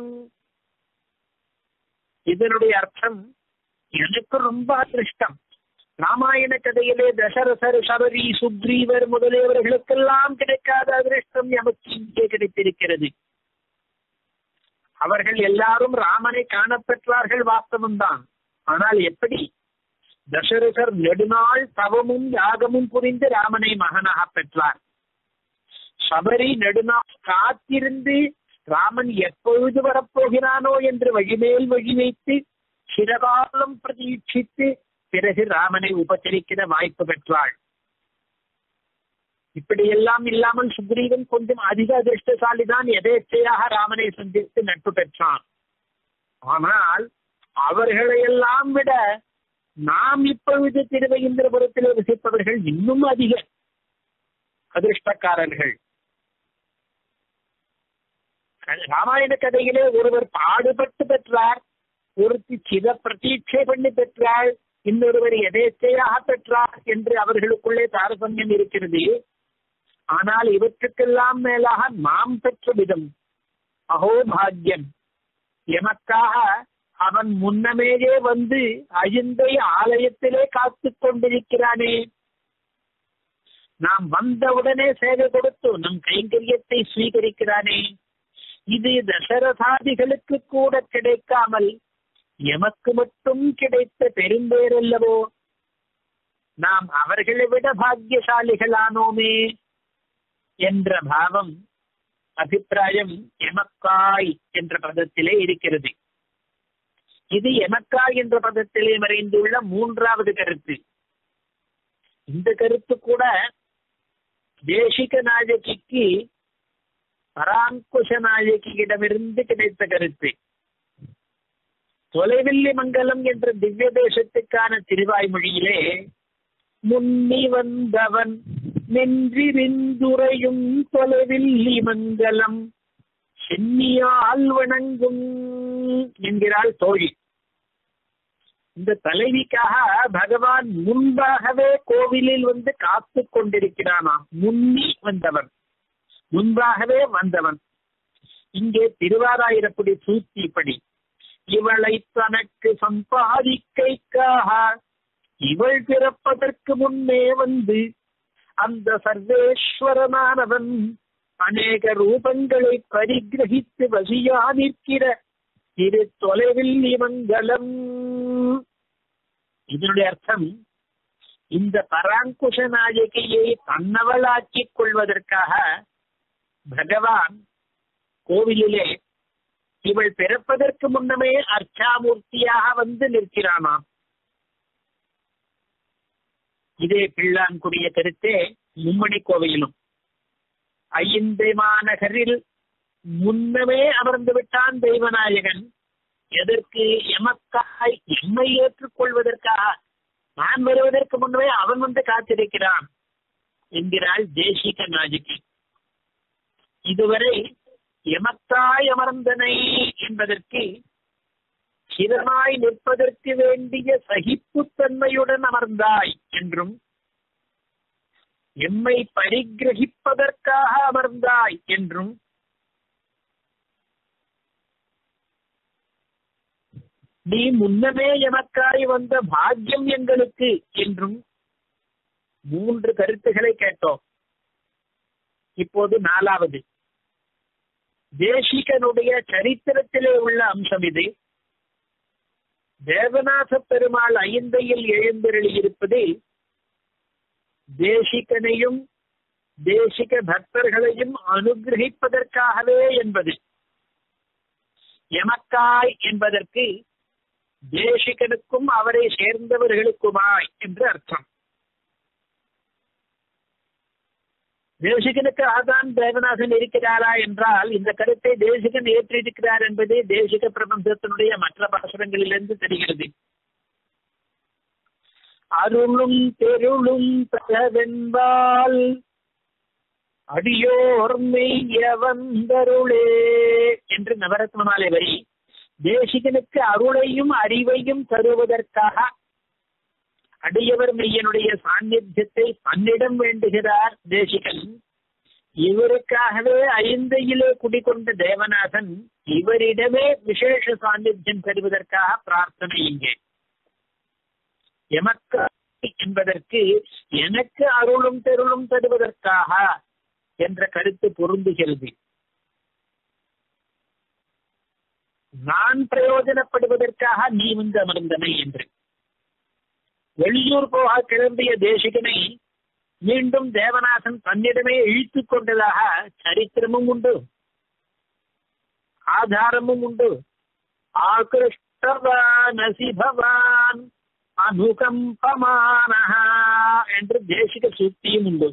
இதனுடைய அர்த்தம், எனக்கு ரொம்ப அதிருஷ்டம். ராமாயண கதையிலே தசரசர், சபரி, சுக்ரீவர் முதலியவர்களுக்கெல்லாம் கிடைக்காத அதிருஷ்டம் எமக்கு இங்கே கிடைத்திருக்கிறது. அவர்கள் எல்லாரும் ராமனை காணப்பெற்றார்கள், வாஸ்தவம்தான். ஆனால் எப்படி? தசரசர் நெடுநாள் தவமும் யாகமும் புரிந்து ராமனை மகனாக பெற்றார். சபரி நெடுநாள் காத்திருந்து ராமன் எப்பொழுது வரப்போகிறானோ என்று வழிமேல் வழி வைத்து சிறகாலம் பிரதீட்சித்து பிறகு ராமனை உபசரிக்கிற வாய்ப்பு பெற்றாள். இப்படியெல்லாம் இல்லாமல் சுக்ரீவன் கொஞ்சம் அதிக அதிர்ஷ்டசாலிதான், எதேச்சையாக ராமனை சந்தித்து நட்பு பெற்றான். ஆனால் அவர்களையெல்லாம் விட நாம் இப்பொழுது திருவேந்திரபுரத்தில் வசிப்பவர்கள் இன்னும் அதிக அதிர்ஷ்டக்காரர்கள். ராமாயண கதையிலே ஒருவர் பாடுபட்டு பெற்றார், ஒருத்தி சித பிரதீட்சை பண்ணி பெற்றாள், இன்னொருவர் எதேச்சையாக பெற்றார் என்று அவர்களுக்குள்ளே தாரதமியம் இருக்கிறது. ஆனால் இவற்றுக்கெல்லாம் மேலாக நாம் பெற்ற விதம் அகோபாகியம். எமக்காக அவன் முன்னமேயே வந்து அஜிந்தை ஆலயத்திலே காத்து கொண்டிருக்கிறானே. நாம் வந்தவுடனே சேவை கொடுத்து நம் கைங்கரியத்தை ஸ்வீகரிக்கிறானே. இது தசரதாதிகளுக்கு கூட கிடைக்காமல் எமக்கு மட்டும் கிடைத்த பெரும்பேரல்லவோ. நாம் அவர்களை விட பாக்கியசாலிகளானோமே என்ற பாவம், அபிப்பிராயம் எமக்காய் என்ற பதத்திலே இருக்கிறது. இது எமக்காய் என்ற பதத்திலே மறைந்துள்ள மூன்றாவது கருத்து. இந்த கருத்து கூட தேசிக நாயகிக்கு பராங்குஷ நாயகியிடமிருந்து கிடைத்த கருத்து. தொலைவில்லி மங்கலம் என்ற திவ்ய தேசத்துக்கான திருவாய்மொழியிலே முன்னி வந்தவன் நின்றிருந்துரையும் தொலைவில்லி மங்கலம் சென்னியால் வணங்கும் என்கிறாள் தோழி. இந்த தலைவிக்காக பகவான் முன்பாகவே கோவிலில் வந்து காத்து கொண்டிருக்கிறானாம். முன்னி வந்தவன், முன்பாகவே வந்தவன். இங்கே திருவாராயிரப்படி சூத்திப்படி இவளை தனக்கு சம்பாதிக்கைக்காக இவள் பிறப்பதற்கு முன்னே வந்து அந்த சர்வேஸ்வரனானவன் அநேக ரூபங்களை பரிகிரகித்து வசியா நிற்கிற திரு தொலைவில் மங்கலம். இதனுடைய அர்த்தம், இந்த பராங்குஷ நாயகியை தன்னவளாக்கிக் கொள்வதற்காக பகவான் கோவிலிலே இவள் பிறப்பதற்கு முன்னமே அர்ச்சாமூர்த்தியாக வந்து நிற்கிறானாம். இதே பிள்ளான்குடிய கருத்தே மும்மணி கோவையிலும். ஐந்தை மாநகரில் முன்னமே அமர்ந்து விட்டான் தெய்வநாயகன். எதற்கு? எமக்காய் எம்மை ஏற்றுக்கொள்வதற்காக. நான் வருவதற்கு முன்னமே அவன் வந்து காத்திருக்கிறான் என்கிறாள் தேசிக நாயகி. இதுவரை எமக்காய் அமர்ந்தனை என்பதற்கு சிரமாய் நிற்பதற்கு வேண்டிய சகிப்புத்தன்மையுடன் அமர்ந்தாய் என்றும், எம்மை பரிகிரகிப்பதற்காக அமர்ந்தாய் என்றும், நீ முன்னமே எமக்காய் வந்த பாக்கியம் எங்களுக்கு என்றும் 3 கருத்துக்களை கேட்டோம். இப்போது 4வது தேசிகனுடைய சரித்திரத்திலே உள்ள அம்சம் இது. தேவநாத பெருமாள் ஐந்தையில் எழுந்தருளியிருப்பது தேசிகனையும் தேசிக பக்தர்களையும் அனுகிரகிப்பதற்காகவே என்பது. எமக்காய் என்பதற்கு தேசிகனுக்கும் அவரை சேர்ந்தவர்களுக்குமாய் என்று அர்த்தம். தேசிகனுக்காகத்தான் தேவநாதன் இருக்கிறாரா என்றால், இந்த கருத்தை தேசிகன் ஏற்றிருக்கிறார் என்பது தேசிக பிரபஞ்சத்தினுடைய மற்ற பாசுரங்களிலிருந்து தெரிகிறது. அருளும் தெருளும் தகவென்பால் அடியோர் மெய்ய வந்தருளே என்று நவரத்ன மாலை வரி தேசிகனுக்கு அருளையும் அறிவையும் தருவதற்காக அடியவர் மெய்யனுடைய சாநித்தியத்தை தன்னிடம் வேண்டுகிறார் தேசிகன். இவருக்காகவே ஐந்தையிலே குடிகொண்ட தேவநாதன் இவரிடமே விசேஷ சாநித்தியம் தருவதற்காக பிரார்த்தனை இங்கே. எமக்கு என்பதற்கு எனக்கு அருளும் தெருளும் தருவதற்காக என்ற கருத்து பொருந்துகிறது. நான் பிரயோஜனப்படுவதற்காக நீ வந்து அமர்ந்தனை என்று. வெளியூர் போக கிளம்பிய தேசிகனை மீண்டும் தேவநாதன் தன்னிடமே இழுத்துக் கொண்டதாக சரித்திரமும் உண்டு, ஆதாரமும் உண்டு. ஆகிருஷ்டவான் அசிபவான் அனுகம்பமானஹா என்று தேசிக சூக்தியும் உண்டு.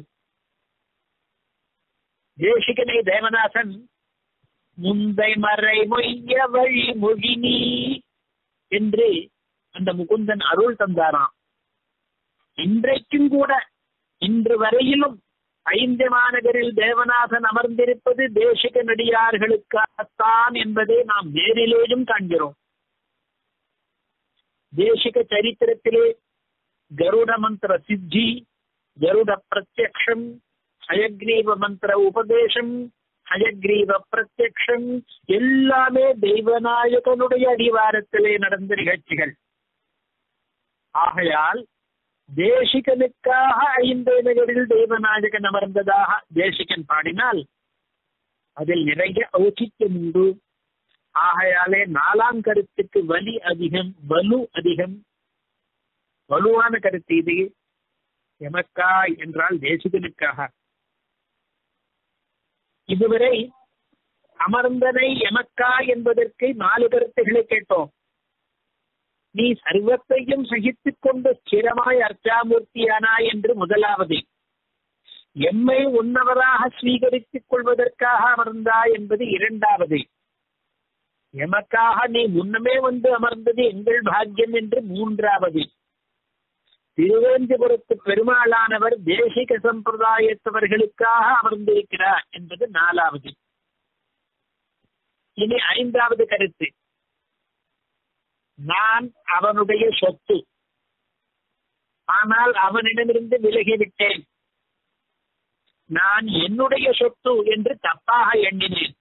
தேசிகனை தேவநாதன் முந்தை மறை மொய்ய வழி மொழினி என்று அந்த முகுந்தன் அருள் தந்தாராம். இன்றைக்கும் கூட, இன்று வரையிலும் ஐந்து மாநகரில் தேவநாதன் அமர்ந்திருப்பது தேசிக நடிகார்களுக்காகத்தான் என்பதை நாம் நேரிலேயும் காண்கிறோம். தேசிக சரித்திரத்திலே கருட மந்திர சித்தி, கருட பிரத்யக்ஷம், ஹயக்ரீவ மந்திர உபதேசம், ஹயக்ரீவ பிரத்யக்ஷம் எல்லாமே தெய்வநாயகனுடைய அடிவாரத்திலே நடந்த நிகழ்ச்சிகள். ஆகையால் தேசிகனுக்காக ஐந்து நகரில் தெய்வநாயகன் அமர்ந்ததாக தேசிகன் பாடினால் அதில் நிறைய ஔச்சித்யம் உண்டு. ஆகையாலே 4ஆம் கருத்துக்கு வலு அதிகம், வலுவான கருத்து இது. எமக்காய் என்றால் தேசிகனுக்காக. இதுவரை அமர்ந்தனை எமக்காய் என்பதற்கு 4 கருத்துக்களை கேட்டோம். நீ சர்வத்தையும் சகித்துக் கொண்டு ஸ்திரமாய் அர்ச்சாமூர்த்தியானாய் என்று முதலாவது. எம்மை உன்னவராக ஸ்வீகரித்துக் கொள்வதற்காக அமர்ந்தாய் என்பது 2வது. எமக்காக நீ முன்னமே வந்து அமர்ந்தது எங்கள் பாக்கியம் என்று 3வது. திருவேந்திபுரத்து பெருமாளானவர் தேசிக சம்பிரதாயத்தவர்களுக்காக அமர்ந்திருக்கிறார் என்பது 4வது. இனி 5வது கருத்து. நான் அவனுடைய சொத்து, ஆனால் அவனிடமிருந்து விலகிவிட்டேன். நான் என்னுடைய சொத்து என்று தப்பாக எண்ணினேன்.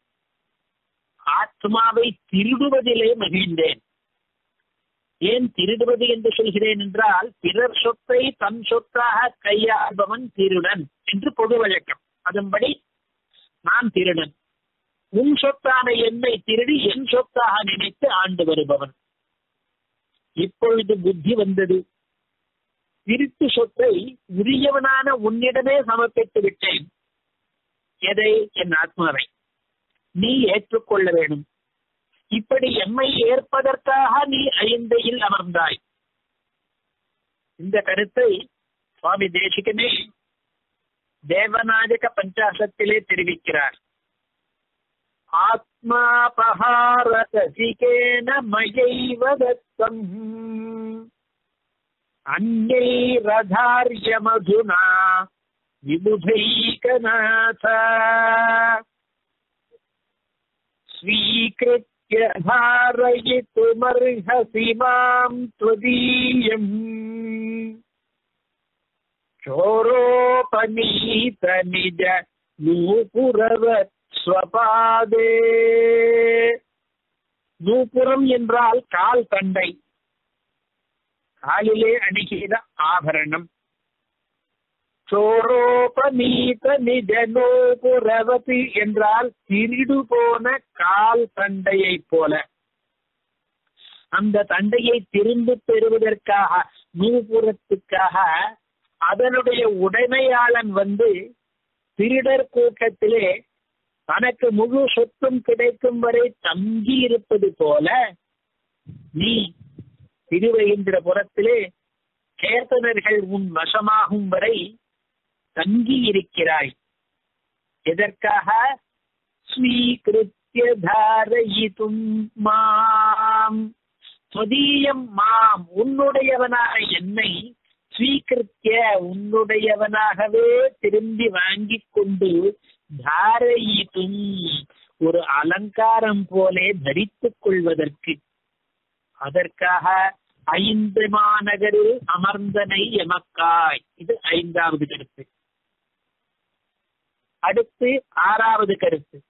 ஆத்மாவை திருடுவதிலே மகிழ்ந்தேன். ஏன் திருடுவது என்று சொல்கிறேன் என்றால், பிறர் சொத்தை தன் சொத்தாக கையாள்பவன் திருடன் என்று பொது வழக்கம். அதன்படி நான் திருடன். உன் சொத்தான என்னை திருடி என் சொத்தாக நினைத்து ஆண்டு வருபவன். இப்பொழுது புத்தி வந்தது. திருட்டு சொத்தை உரியவனான உன்னிடமே சமர்ப்பித்து விட்டேன். எதை? என் ஆத்மாவை நீ ஏற்றுக்கொள்ள வேண்டும். இப்படி எம்மை ஏற்பதற்காக நீ ஐந்தையில் அமர்ந்தாய். இந்த கருத்தை சுவாமி தேசிகனே தேவநாயக பஞ்சாசத்திலே தெரிவிக்கிறார். ஆத்மாபஹாரசிகேன மயைவ தத்தம் அன்யைரதார்ய மதுனா விபுதைகநாத ஸ்வீகிருத்ய धारयितुमर्हसि मां त्वदीयम् चोरोपनीत निज நூபுரவத் ஸ்வபாதே. நூபுரம் என்றால் கால் தண்டை, காலிலே அணிகிற ஆபரணம். சோரோபநீத நிஜ நூபுரவதி என்றால் திருடு போன கால் தண்டையை போல. அந்த தண்டையை திரும்பி பெறுவதற்காக, நூபுரத்துக்காக அதனுடைய உடைமையாளன் வந்து திருடர் கூட்டத்திலே தனக்கு முழு சொத்தும் கிடைக்கும் வரை தங்கி இருப்பது போல நீ திருவேந்திரபுரத்திலே சேத்தனர்கள் உன் வசமாகும் வரை தங்கி இருக்கிறாய். எதற்காக? ஸ்வீகிருத்ய தாரயிதும் மாம், ஸ்வதீயம் மாம், உன்னுடையவனாக என்னை, ஸ்வீகிருத்ய உன்னுடையவனாகவே திரும்பி வாங்கிக் கொண்டு, தாரயிதும் ஒரு அலங்காரம் போலே தரித்துக் கொள்வதற்கு, அதற்காக 5 மாநகரில் அமர்ந்தனை எமக்காய். இது 5வது கருத்து. அடுத்து 6வது கருத்து.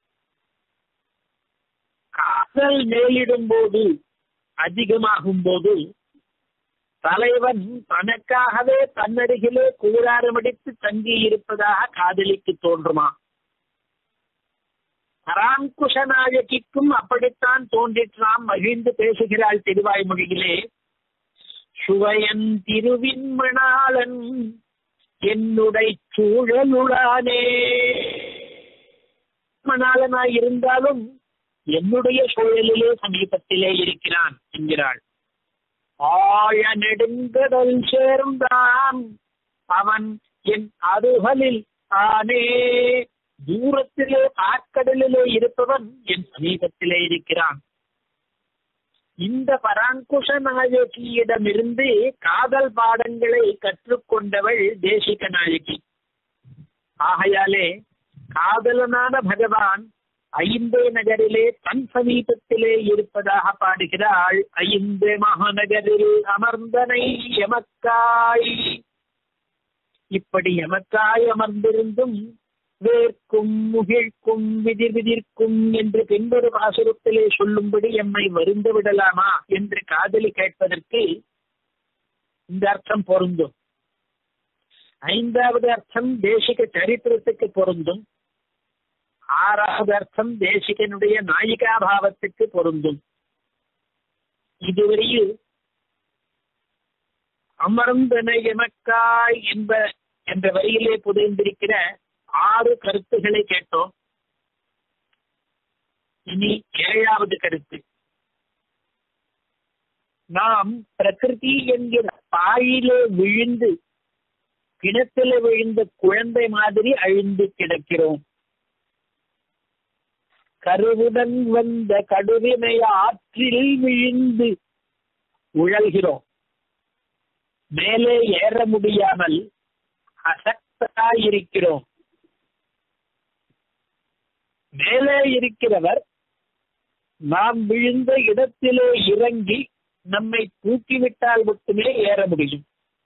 காதல் மேலிடும் போது, அதிகமாகும் போது தலைவன் தனக்காகவே தன்னருகிலே கூடாரமடித்து தங்கி இருப்பதாக காதலிக்கு தோன்றுமா? பராங்குஷ நாயகிக்கும் அப்படித்தான் தோன்றிற்றாம். மகிழ்ந்து பேசுகிறாள் திருவாய்மொழியிலே. சுவையன் திருவின்மணாளன் என்னுடைய சூழலுடானே, மணாளனாய் இருந்தாலும் என்னுடைய சூழலிலே சமீபத்திலே இருக்கிறான் என்கிறாள். ஆழ நெடுங்கடல் சேர்ந்தான் அவன் என் அருகலில் ஆனே, தூரத்திலே ஆற்கடலிலே இருப்பவன் என் சமீபத்திலே இருக்கிறான். இந்த பராங்குஷ நாயகியிடமிருந்து காதல் பாடங்களை கற்றுக்கொண்டவள் தேசிக நாயகி. ஆகையாலே காதலனான பகவான் 5 நகரிலே தன் சமீபத்திலே இருப்பதாக பாடுகிறாள். 5 மகாநகரில் அமர்ந்தனை எமக்காய். இப்படி எமக்காய் அமர்ந்திருந்தும் வேர்க்கும் முகிழ்க்கும் விதிர் விதிர்க்கும் என்று பின்பொரு பாசுரத்திலே சொல்லும்படி எம்மை வருந்து விடலாமா என்று காதலி கேட்பதற்கு இந்த அர்த்தம் பொருந்தும். 5வது அர்த்தம் தேசிக சரித்திரத்துக்கு பொருந்தும். 6வது அர்த்தம் தேசிகனுடைய நாயிகாபாவத்துக்கு பொருந்தும். இதுவரையில் அமர்ந்தன எமக்காய் என்ற வரியிலே புதைந்திருக்கிற 6 கருத்துக்களை கேட்டோம். இனி 7வது கருத்து. நாம் பிரகிருதி என்கிற பாயிலே விழுந்து, கிணத்திலே விழுந்த குழந்தை மாதிரி அழிந்து கிடக்கிறோம். கருவுடன் வந்த கடுவினை ஆற்றில் விழுந்து உழல்கிறோம். மேலே ஏற முடியாமல் அசக்தராயிருக்கிறோம். மேலே இருக்கிறவர் நாம் விழுந்த இடத்திலே இறங்கி நம்மை தூக்கிவிட்டால் மட்டுமே ஏற முடியும்.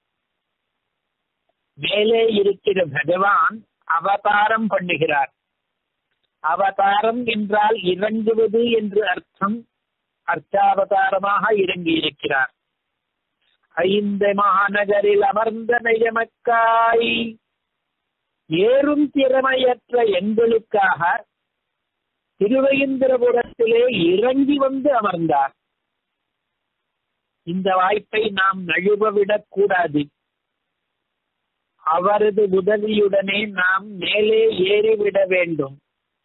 மேலே இருக்கிற பகவான் அவதாரம் பண்ணுகிறார். அவதாரம் என்றால் இறங்குவது என்று அர்த்தம். அர்த்தாவதாரமாக இறங்கி இருக்கிறார். 5 மாநகரில் அமர்ந்த எமக்காய், ஏறும் திறமையற்ற எங்களுக்காக திருவேந்திரபுரத்திலே இறங்கி வந்து அமர்ந்தார். இந்த வாய்ப்பை நாம் நழுவவிடக் கூடாது. அவரது உதவியுடனே நாம் மேலே ஏறிவிட வேண்டும்.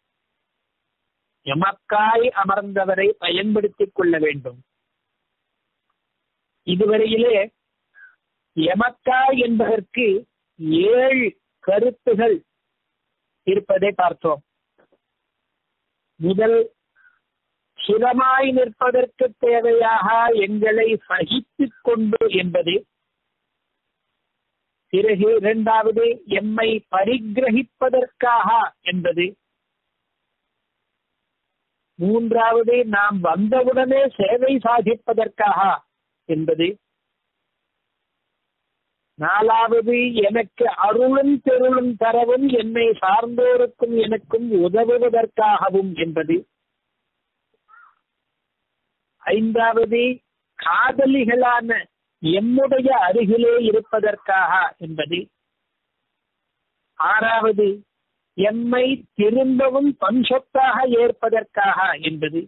எமக்காய் அமர்ந்தவரை பயன்படுத்திக் கொள்ள வேண்டும். இதுவரையிலே எமக்காய் என்பதற்கு 7 கருத்துகள் இருப்பதை பார்த்தோம். முதல், சுரமாய் நிற்பதற்கு தேவையாக எங்களை சகித்துக் கொண்டு என்பது. பிறகு 2வது, எம்மை பரிகிரகிப்பதற்காக என்பது. மூன்றாவது நாம் வந்தவுடனே சேவை சாதிப்பதற்காக என்பது. நாலாவது எனக்கு அருளும் பெருளும் தரவும் என்னை சார்ந்தோருக்கும் எனக்கும் உதவுவதற்காகவும் என்பது. ஐந்தாவது காதலிகளான எம்முடைய அருகிலே இருப்பதற்காக என்பது. ஆறாவது எம்மை திரும்பவும் பஞ்சொத்தாக ஏற்பதற்காக என்பது.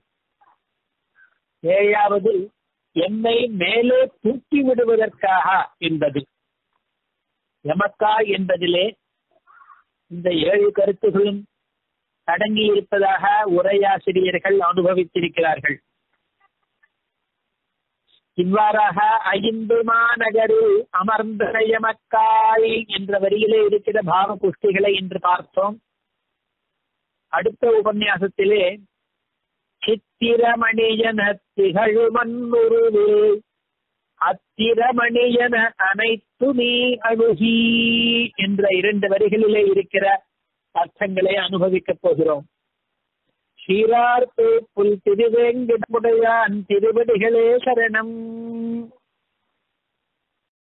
ஏழாவது என்னை மேலே தூக்கி விடுவதற்காக என்பது. எமக்கா என்பதிலே இந்த 7 கருத்துகளும் அடங்கி இருப்பதாக உரையாசிரியர்கள் அனுபவித்திருக்கிறார்கள். இவ்வாறாக 5 மாநகரில் அமர்ந்த எமக்காய் என்ற வரியிலே இருக்கிற பாவ புஷ்டிகளை இன்று பார்த்தோம். அடுத்த உபன்யாசத்திலே சித்திரமணியன திகழ்மன்னுருவே அத்திரமணியன அனைத்து நீ அழுகி என்ற 2 வரிகளிலே இருக்கிற அர்த்தங்களை அனுபவிக்கப் போகிறோம். சீரார் புல் திருவேங்கடமுடையான் திருவடிகளே சரணம்.